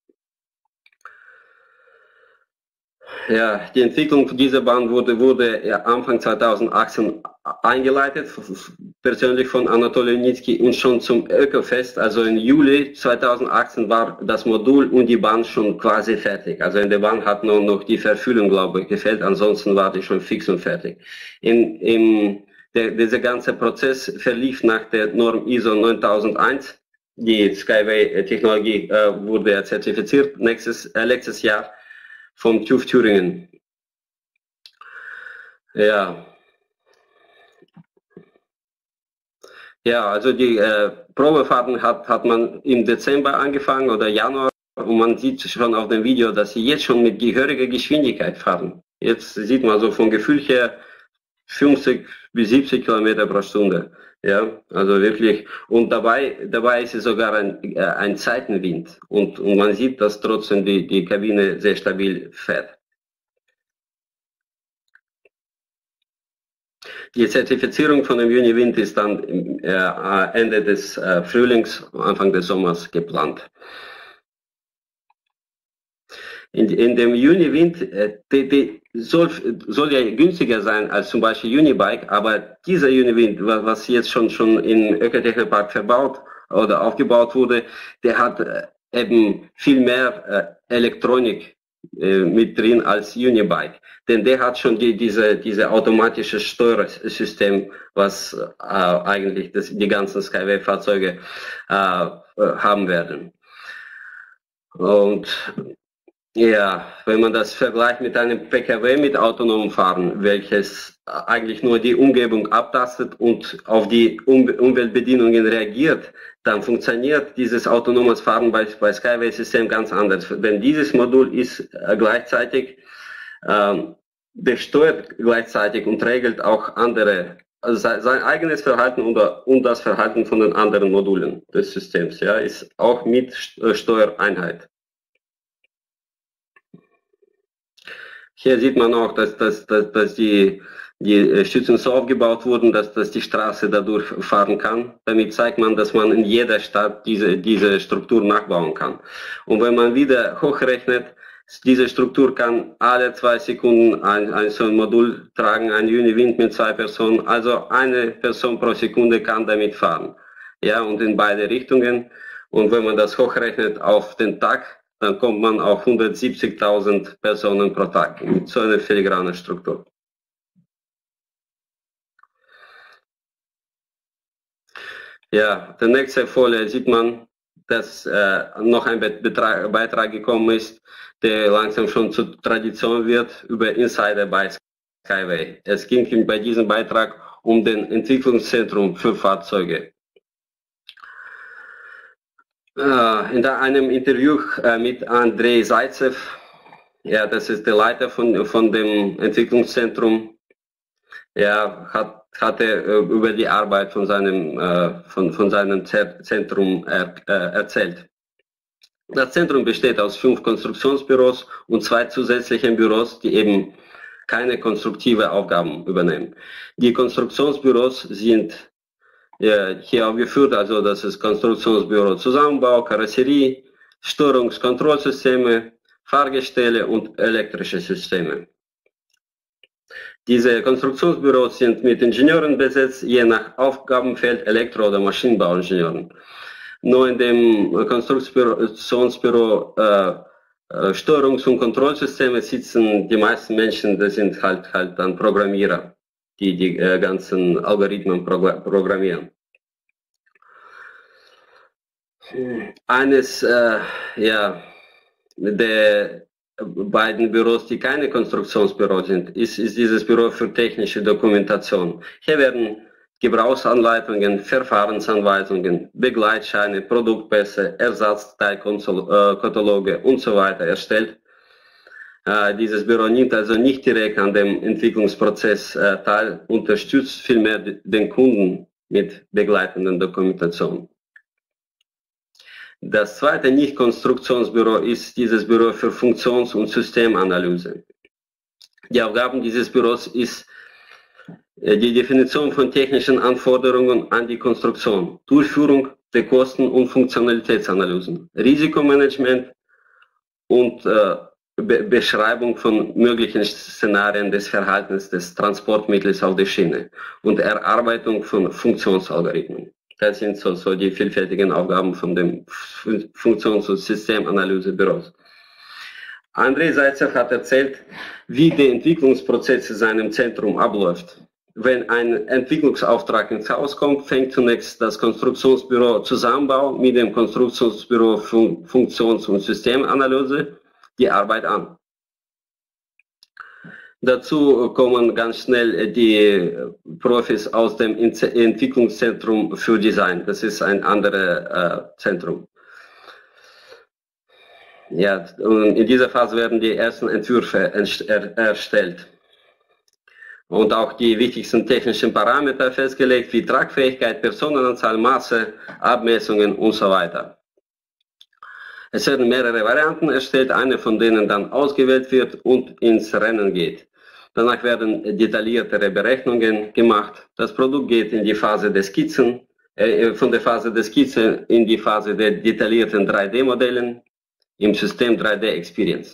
Ja, die Entwicklung dieser Bahn wurde, wurde ja Anfang zweitausendachtzehn eingeleitet, persönlich von Anatoli Junitski, und schon zum Ökofest, also im Juli zweitausendachtzehn, war das Modul und die Bahn schon quasi fertig. Also in der Bahn hat nur noch die Verfüllung, glaube ich, gefehlt, ansonsten war die schon fix und fertig. In, in der, dieser ganze Prozess verlief nach der Norm I S O neuntausendeins. Die Skyway-Technologie äh, wurde zertifiziert nächstes, äh, letztes Jahr vom TÜV Thüringen. Ja. Ja, also die äh, Probefahrten hat, hat man im Dezember angefangen oder Januar, und man sieht schon auf dem Video, dass sie jetzt schon mit gehöriger Geschwindigkeit fahren. Jetzt sieht man so vom Gefühl her fünfzig bis siebzig Kilometer pro Stunde. Ja, also wirklich. Und dabei, dabei ist es sogar ein, äh, ein Seitenwind. Und, und man sieht, dass trotzdem die, die Kabine sehr stabil fährt. Die Zertifizierung von dem Uniwind ist dann äh, Ende des äh, Frühlings, Anfang des Sommers geplant. In, in dem Uniwind, äh, die, die soll, soll ja günstiger sein als zum Beispiel Unibike, aber dieser Uniwind, was jetzt schon, schon im Ökotechnikpark verbaut oder aufgebaut wurde, der hat äh, eben viel mehr äh, Elektronik äh, mit drin als Unibike. Denn der hat schon die, diese, diese automatische Steuersystem, was äh, eigentlich das, die ganzen Skyway-Fahrzeuge äh, haben werden. Und ja, wenn man das vergleicht mit einem P K W mit autonomem Fahren, welches eigentlich nur die Umgebung abtastet und auf die um Umweltbedingungen reagiert, dann funktioniert dieses autonomes Fahren bei, bei Skyway-System ganz anders. Denn dieses Modul ist äh, gleichzeitig, ähm, besteuert gleichzeitig und regelt auch andere, also sein, sein eigenes Verhalten und, und das Verhalten von den anderen Modulen des Systems, ja, ist auch mit Steuereinheit. Hier sieht man auch, dass, dass, dass, dass die, die Stützen so aufgebaut wurden, dass, dass die Straße dadurch fahren kann. Damit zeigt man, dass man in jeder Stadt diese, diese Struktur nachbauen kann. Und wenn man wieder hochrechnet, diese Struktur kann alle zwei Sekunden ein, ein so ein Modul tragen, ein Uniwind mit zwei Personen. Also eine Person pro Sekunde kann damit fahren. Ja, und in beide Richtungen. Und wenn man das hochrechnet auf den Tag, dann kommt man auf hundertsiebzigtausend Personen pro Tag mit so einer filigranen Struktur. Ja, der nächste Folie sieht man, dass äh, noch ein Betrag, Beitrag gekommen ist, der langsam schon zur Tradition wird, über Insider bei Skyway. Es ging bei diesem Beitrag um den Entwicklungszentrum für Fahrzeuge. Äh, in einem Interview äh, mit Andrei Zaitsev, ja, das ist der Leiter von, von dem Entwicklungszentrum, er hat hatte äh, über die Arbeit von seinem, äh, von, von seinem Zentrum er, äh, erzählt. Das Zentrum besteht aus fünf Konstruktionsbüros und zwei zusätzlichen Büros, die eben keine konstruktive Aufgaben übernehmen. Die Konstruktionsbüros sind äh, hier aufgeführt, also das ist Konstruktionsbüro Zusammenbau, Karosserie, Steuerungskontrollsysteme, Fahrgestelle und elektrische Systeme. Diese Konstruktionsbüros sind mit Ingenieuren besetzt, je nach Aufgabenfeld Elektro- oder Maschinenbauingenieuren. Nur in dem Konstruktionsbüro äh, äh, Steuerungs- und Kontrollsysteme sitzen die meisten Menschen, das sind halt halt dann Programmierer, die die äh, ganzen Algorithmen progr programmieren. Eines äh, ja, der beiden Büros, die keine Konstruktionsbüros sind, ist, ist dieses Büro für technische Dokumentation. Hier werden Gebrauchsanleitungen, Verfahrensanweisungen, Begleitscheine, Produktpässe, Ersatzteilkataloge und so weiter erstellt. Äh, dieses Büro nimmt also nicht direkt an dem Entwicklungsprozess äh, teil, unterstützt vielmehr den Kunden mit begleitenden Dokumentation. Das zweite Nicht-Konstruktionsbüro ist dieses Büro für Funktions- und Systemanalyse. Die Aufgaben dieses Büros ist die Definition von technischen Anforderungen an die Konstruktion, Durchführung der Kosten- und Funktionalitätsanalysen, Risikomanagement und äh, Be Beschreibung von möglichen Szenarien des Verhaltens des Transportmittels auf der Schiene und Erarbeitung von Funktionsalgorithmen. Das sind so, so die vielfältigen Aufgaben von dem Funktions- und Systemanalysebüros. Andrei Zaitsev hat erzählt, wie der Entwicklungsprozess in seinem Zentrum abläuft. Wenn ein Entwicklungsauftrag ins Haus kommt, fängt zunächst das Konstruktionsbüro Zusammenbau mit dem Konstruktionsbüro Fun Funktions- und Systemanalyse die Arbeit an. Dazu kommen ganz schnell die Profis aus dem Entwicklungszentrum für Design. Das ist ein anderes äh, Zentrum. Ja, und in dieser Phase werden die ersten Entwürfe er erstellt. Und auch die wichtigsten technischen Parameter festgelegt, wie Tragfähigkeit, Personenanzahl, Maße, Abmessungen und so weiter. Es werden mehrere Varianten erstellt, eine von denen dann ausgewählt wird und ins Rennen geht. Danach werden detailliertere Berechnungen gemacht. Das Produkt geht in die Phase der Skizzen, äh, von der Phase der Skizze in die Phase der detaillierten drei D-Modellen im System drei D Experience.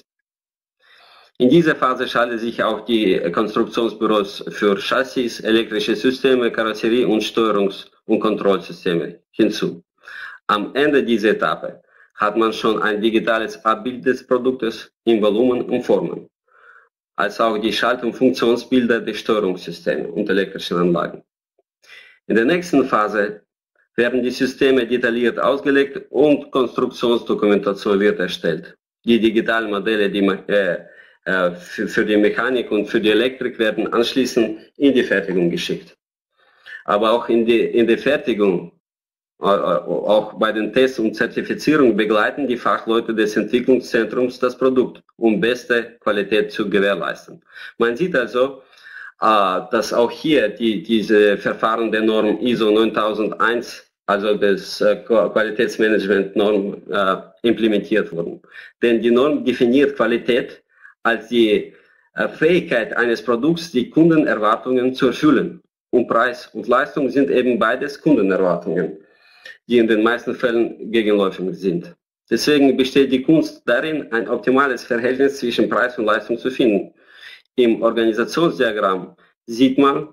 In dieser Phase schalten sich auch die Konstruktionsbüros für Chassis, elektrische Systeme, Karosserie und Steuerungs- und Kontrollsysteme hinzu. Am Ende dieser Etappe hat man schon ein digitales Abbild des Produktes in Volumen und Formen, als auch die Schalt- und Funktionsbilder der Steuerungssysteme und elektrischen Anlagen. In der nächsten Phase werden die Systeme detailliert ausgelegt und Konstruktionsdokumentation wird erstellt. Die digitalen Modelle die, äh, für, für die Mechanik und für die Elektrik werden anschließend in die Fertigung geschickt. Aber auch in, die, in der Fertigung, äh, auch bei den Tests und Zertifizierungen begleiten die Fachleute des Entwicklungszentrums das Produkt, um beste Qualität zu gewährleisten. Man sieht also, äh, dass auch hier die, diese Verfahren der Norm I S O neuntausendeins, also des äh, Qualitätsmanagement-Norm, äh, implementiert wurden. Denn die Norm definiert Qualität als die äh, Fähigkeit eines Produkts, die Kundenerwartungen zu erfüllen. Und Preis und Leistung sind eben beides Kundenerwartungen, die in den meisten Fällen gegenläufig sind. Deswegen besteht die Kunst darin, ein optimales Verhältnis zwischen Preis und Leistung zu finden. Im Organisationsdiagramm sieht man,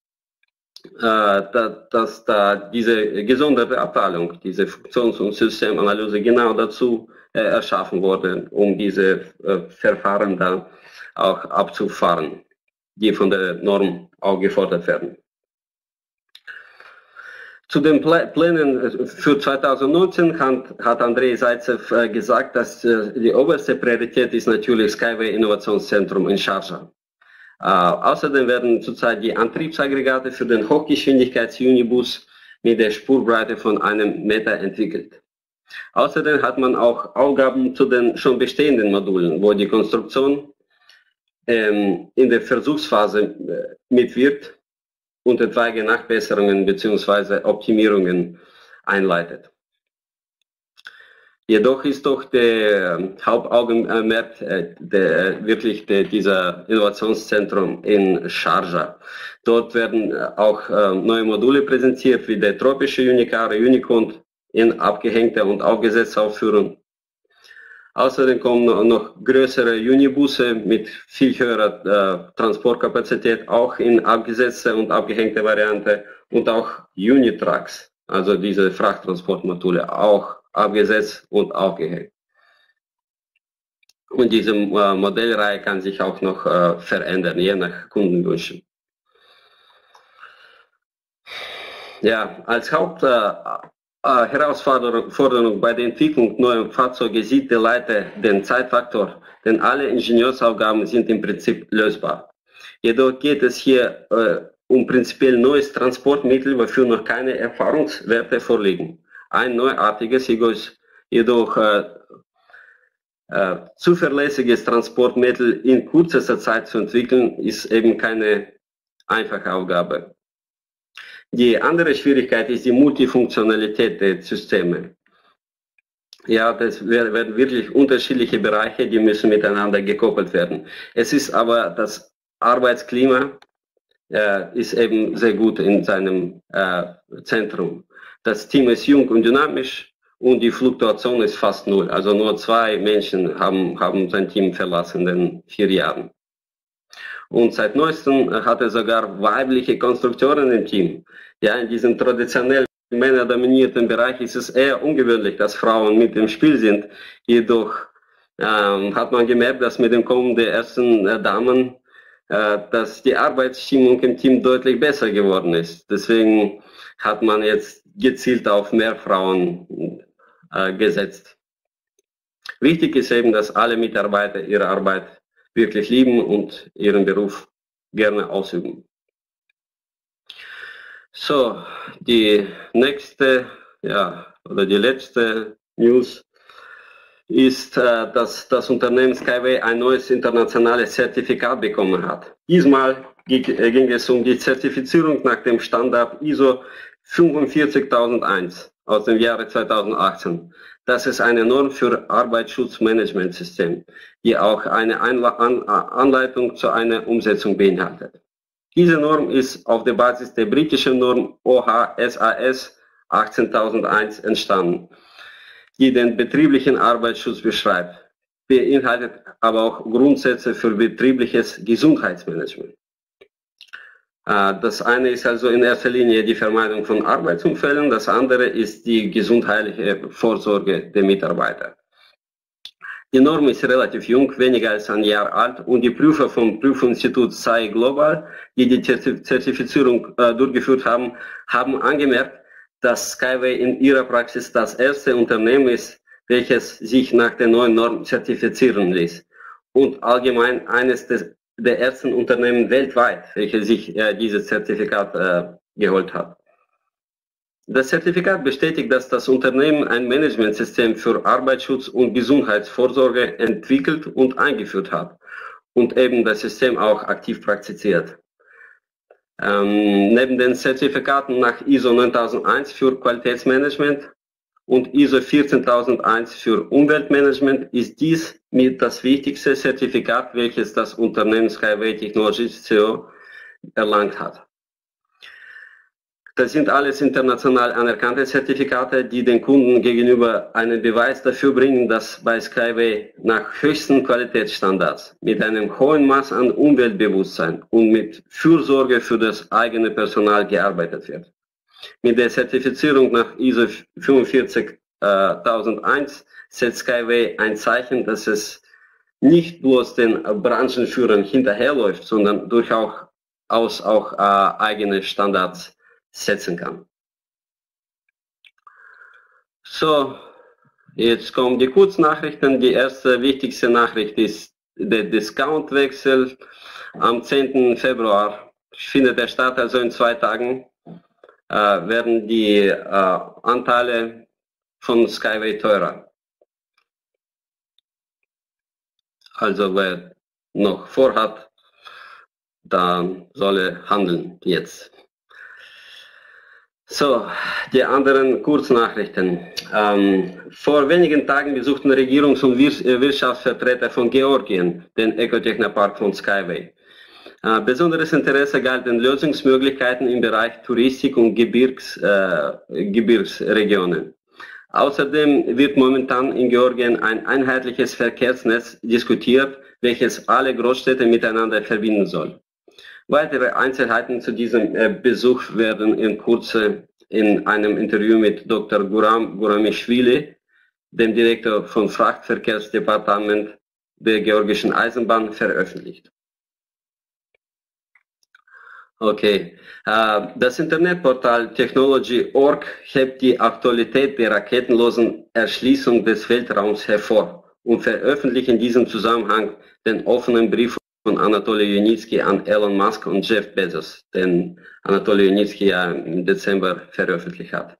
äh, dass da diese gesonderte Abteilung, diese Funktions- und Systemanalyse genau dazu äh, erschaffen wurde, um diese äh, Verfahren dann auch abzufahren, die von der Norm auch gefordert werden. Zu den Plänen für zweitausendneunzehn hat, hat Andrei Zaitsev gesagt, dass die oberste Priorität ist natürlich Skyway Innovationszentrum in Sharjah. Äh, außerdem werden zurzeit die Antriebsaggregate für den Hochgeschwindigkeits-Unibus mit der Spurbreite von einem Meter entwickelt. Außerdem hat man auch Aufgaben zu den schon bestehenden Modulen, wo die Konstruktion ähm, in der Versuchsphase äh, mitwirkt und etwaige Nachbesserungen bzw. Optimierungen einleitet. Jedoch ist doch der Hauptaugenmerk äh, der, wirklich der, dieser Innovationszentrum in Sharjah. Dort werden auch äh, neue Module präsentiert, wie der tropische Unicar, Unicorn in abgehängter und aufgesetzter Aufführung. Außerdem kommen noch größere Unibusse mit viel höherer äh, Transportkapazität, auch in abgesetzter und abgehängter Variante, und auch Unitrucks, also diese Frachttransportmodule, auch abgesetzt und aufgehängt. Und diese äh, Modellreihe kann sich auch noch äh, verändern, je nach Kundenwünschen. Ja, als Haupt äh, Herausforderung bei der Entwicklung neuer Fahrzeuge sieht der Leiter den Zeitfaktor, denn alle Ingenieursaufgaben sind im Prinzip lösbar. Jedoch geht es hier äh, um prinzipiell neues Transportmittel, wofür noch keine Erfahrungswerte vorliegen. Ein neuartiges, jedoch äh, äh, zuverlässiges Transportmittel in kürzester Zeit zu entwickeln, ist eben keine einfache Aufgabe. Die andere Schwierigkeit ist die Multifunktionalität der Systeme. Ja, das werden wirklich unterschiedliche Bereiche, die müssen miteinander gekoppelt werden. Es ist aber das Arbeitsklima äh, ist eben sehr gut in seinem äh, Zentrum. Das Team ist jung und dynamisch und die Fluktuation ist fast null. Also nur zwei Menschen haben, haben sein Team verlassen in den vier Jahren. Und seit neuestem hat er sogar weibliche Konstruktoren im Team. Ja, in diesem traditionell männerdominierten Bereich ist es eher ungewöhnlich, dass Frauen mit im Spiel sind. Jedoch ähm, hat man gemerkt, dass mit dem Kommen der ersten äh, Damen, äh, dass die Arbeitsstimmung im Team deutlich besser geworden ist. Deswegen hat man jetzt gezielt auf mehr Frauen äh, gesetzt. Wichtig ist eben, dass alle Mitarbeiter ihre Arbeit wirklich lieben und ihren Beruf gerne ausüben. So, die nächste, ja, oder die letzte News ist, äh, dass das Unternehmen Skyway ein neues internationales Zertifikat bekommen hat. Diesmal ging, äh, ging es um die Zertifizierung nach dem Standard I S O fünfundvierzigtausendeins aus dem Jahre zweitausendachtzehn. Das ist eine Norm für Arbeitsschutzmanagementsystem, die auch eine Einla An Anleitung zu einer Umsetzung beinhaltet. Diese Norm ist auf der Basis der britischen Norm O H S A S achtzehntausendeins entstanden, die den betrieblichen Arbeitsschutz beschreibt, beinhaltet aber auch Grundsätze für betriebliches Gesundheitsmanagement. Das eine ist also in erster Linie die Vermeidung von Arbeitsunfällen, das andere ist die gesundheitliche Vorsorge der Mitarbeiter. Die Norm ist relativ jung, weniger als ein Jahr alt, und die Prüfer vom Prüfinstitut S A I Global, die die Zertifizierung äh, durchgeführt haben, haben angemerkt, dass Skyway in ihrer Praxis das erste Unternehmen ist, welches sich nach der neuen Norm zertifizieren ließ, und allgemein eines des der ersten Unternehmen weltweit, welche sich äh, dieses Zertifikat äh, geholt hat. Das Zertifikat bestätigt, dass das Unternehmen ein Managementsystem für Arbeitsschutz und Gesundheitsvorsorge entwickelt und eingeführt hat und eben das System auch aktiv praktiziert. Ähm, neben den Zertifikaten nach I S O neuntausendeins für Qualitätsmanagement und I S O vierzehntausendeins für Umweltmanagement ist dies mit das wichtigste Zertifikat, welches das Unternehmen Skyway Technologies C O erlangt hat. Das sind alles international anerkannte Zertifikate, die den Kunden gegenüber einen Beweis dafür bringen, dass bei Skyway nach höchsten Qualitätsstandards mit einem hohen Maß an Umweltbewusstsein und mit Fürsorge für das eigene Personal gearbeitet wird. Mit der Zertifizierung nach I S O fünfundvierzigtausendeins setzt Skyway ein Zeichen, dass es nicht bloß den Branchenführern hinterherläuft, sondern durchaus auch äh, eigene Standards setzen kann. So, jetzt kommen die Kurznachrichten. Die erste wichtigste Nachricht ist der Discountwechsel. Am zehnten Februar findet er statt, also in zwei Tagen äh, werden die äh, Anteile von Skyway teurer. Also wer noch vorhat, dann soll er handeln jetzt. So, die anderen Kurznachrichten. Ähm, vor wenigen Tagen besuchten Regierungs- und Wirtschaftsvertreter von Georgien den Ecotechnopark von Skyway. Äh, besonderes Interesse galt den Lösungsmöglichkeiten im Bereich Touristik und Gebirgs, äh, Gebirgsregionen. Außerdem wird momentan in Georgien ein einheitliches Verkehrsnetz diskutiert, welches alle Großstädte miteinander verbinden soll. Weitere Einzelheiten zu diesem äh, Besuch werden in Kürze in einem Interview mit Doktor Guram Guramischwili, dem Direktor vom Frachtverkehrsdepartement der georgischen Eisenbahn, veröffentlicht. Okay, äh, das Internetportal Technology Punkt org hebt die Aktualität der raketenlosen Erschließung des Weltraums hervor und veröffentlicht in diesem Zusammenhang den offenen Brief von Anatoly Yunitsky an Elon Musk und Jeff Bezos, den Anatoly Yunitsky ja im Dezember veröffentlicht hat.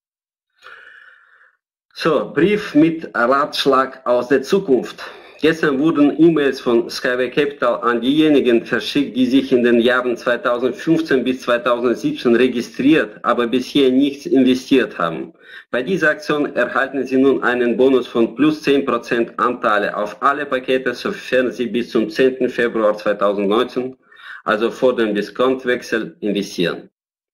So, Brief mit Ratschlag aus der Zukunft. Gestern wurden E-Mails von Skyway Capital an diejenigen verschickt, die sich in den Jahren zweitausendfünfzehn bis zweitausendsiebzehn registriert, aber bisher nichts investiert haben. Bei dieser Aktion erhalten Sie nun einen Bonus von plus zehn Prozent Anteile auf alle Pakete, sofern Sie bis zum zehnten Februar zweitausendneunzehn, also vor dem Diskontwechsel, investieren.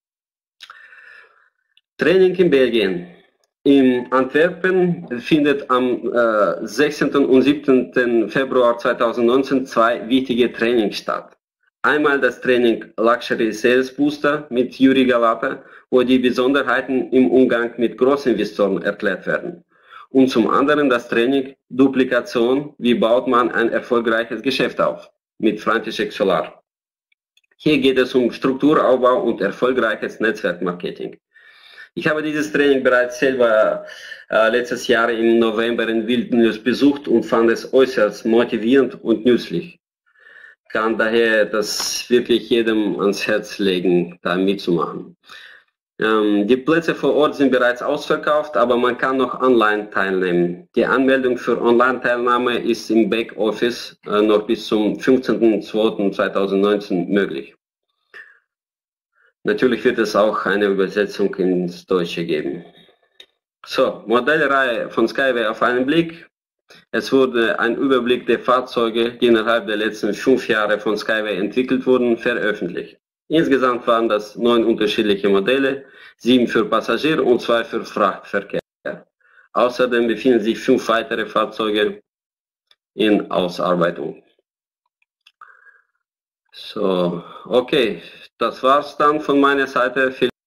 Training in Belgien. In Antwerpen findet am äh, sechzehnten und siebzehnten Februar zweitausendneunzehn zwei wichtige Trainings statt. Einmal das Training Luxury Sales Booster mit Juri Galata, wo die Besonderheiten im Umgang mit Großinvestoren erklärt werden. Und zum anderen das Training Duplikation, wie baut man ein erfolgreiches Geschäft auf, mit František Solar. Hier geht es um Strukturaufbau und erfolgreiches Netzwerkmarketing. Ich habe dieses Training bereits selber äh, letztes Jahr im November in Vilnius besucht und fand es äußerst motivierend und nützlich. Ich kann daher das wirklich jedem ans Herz legen, da mitzumachen. Ähm, die Plätze vor Ort sind bereits ausverkauft, aber man kann noch online teilnehmen. Die Anmeldung für Online-Teilnahme ist im Backoffice äh, noch bis zum fünfzehnten zweiten zweitausendneunzehn möglich. Natürlich wird es auch eine Übersetzung ins Deutsche geben. So, Modellreihe von Skyway auf einen Blick. Es wurde ein Überblick der Fahrzeuge, die innerhalb der letzten fünf Jahre von Skyway entwickelt wurden, veröffentlicht. Insgesamt waren das neun unterschiedliche Modelle, sieben für Passagier- und zwei für Frachtverkehr. Außerdem befinden sich fünf weitere Fahrzeuge in Ausarbeitung. So, okay, das war's dann von meiner Seite.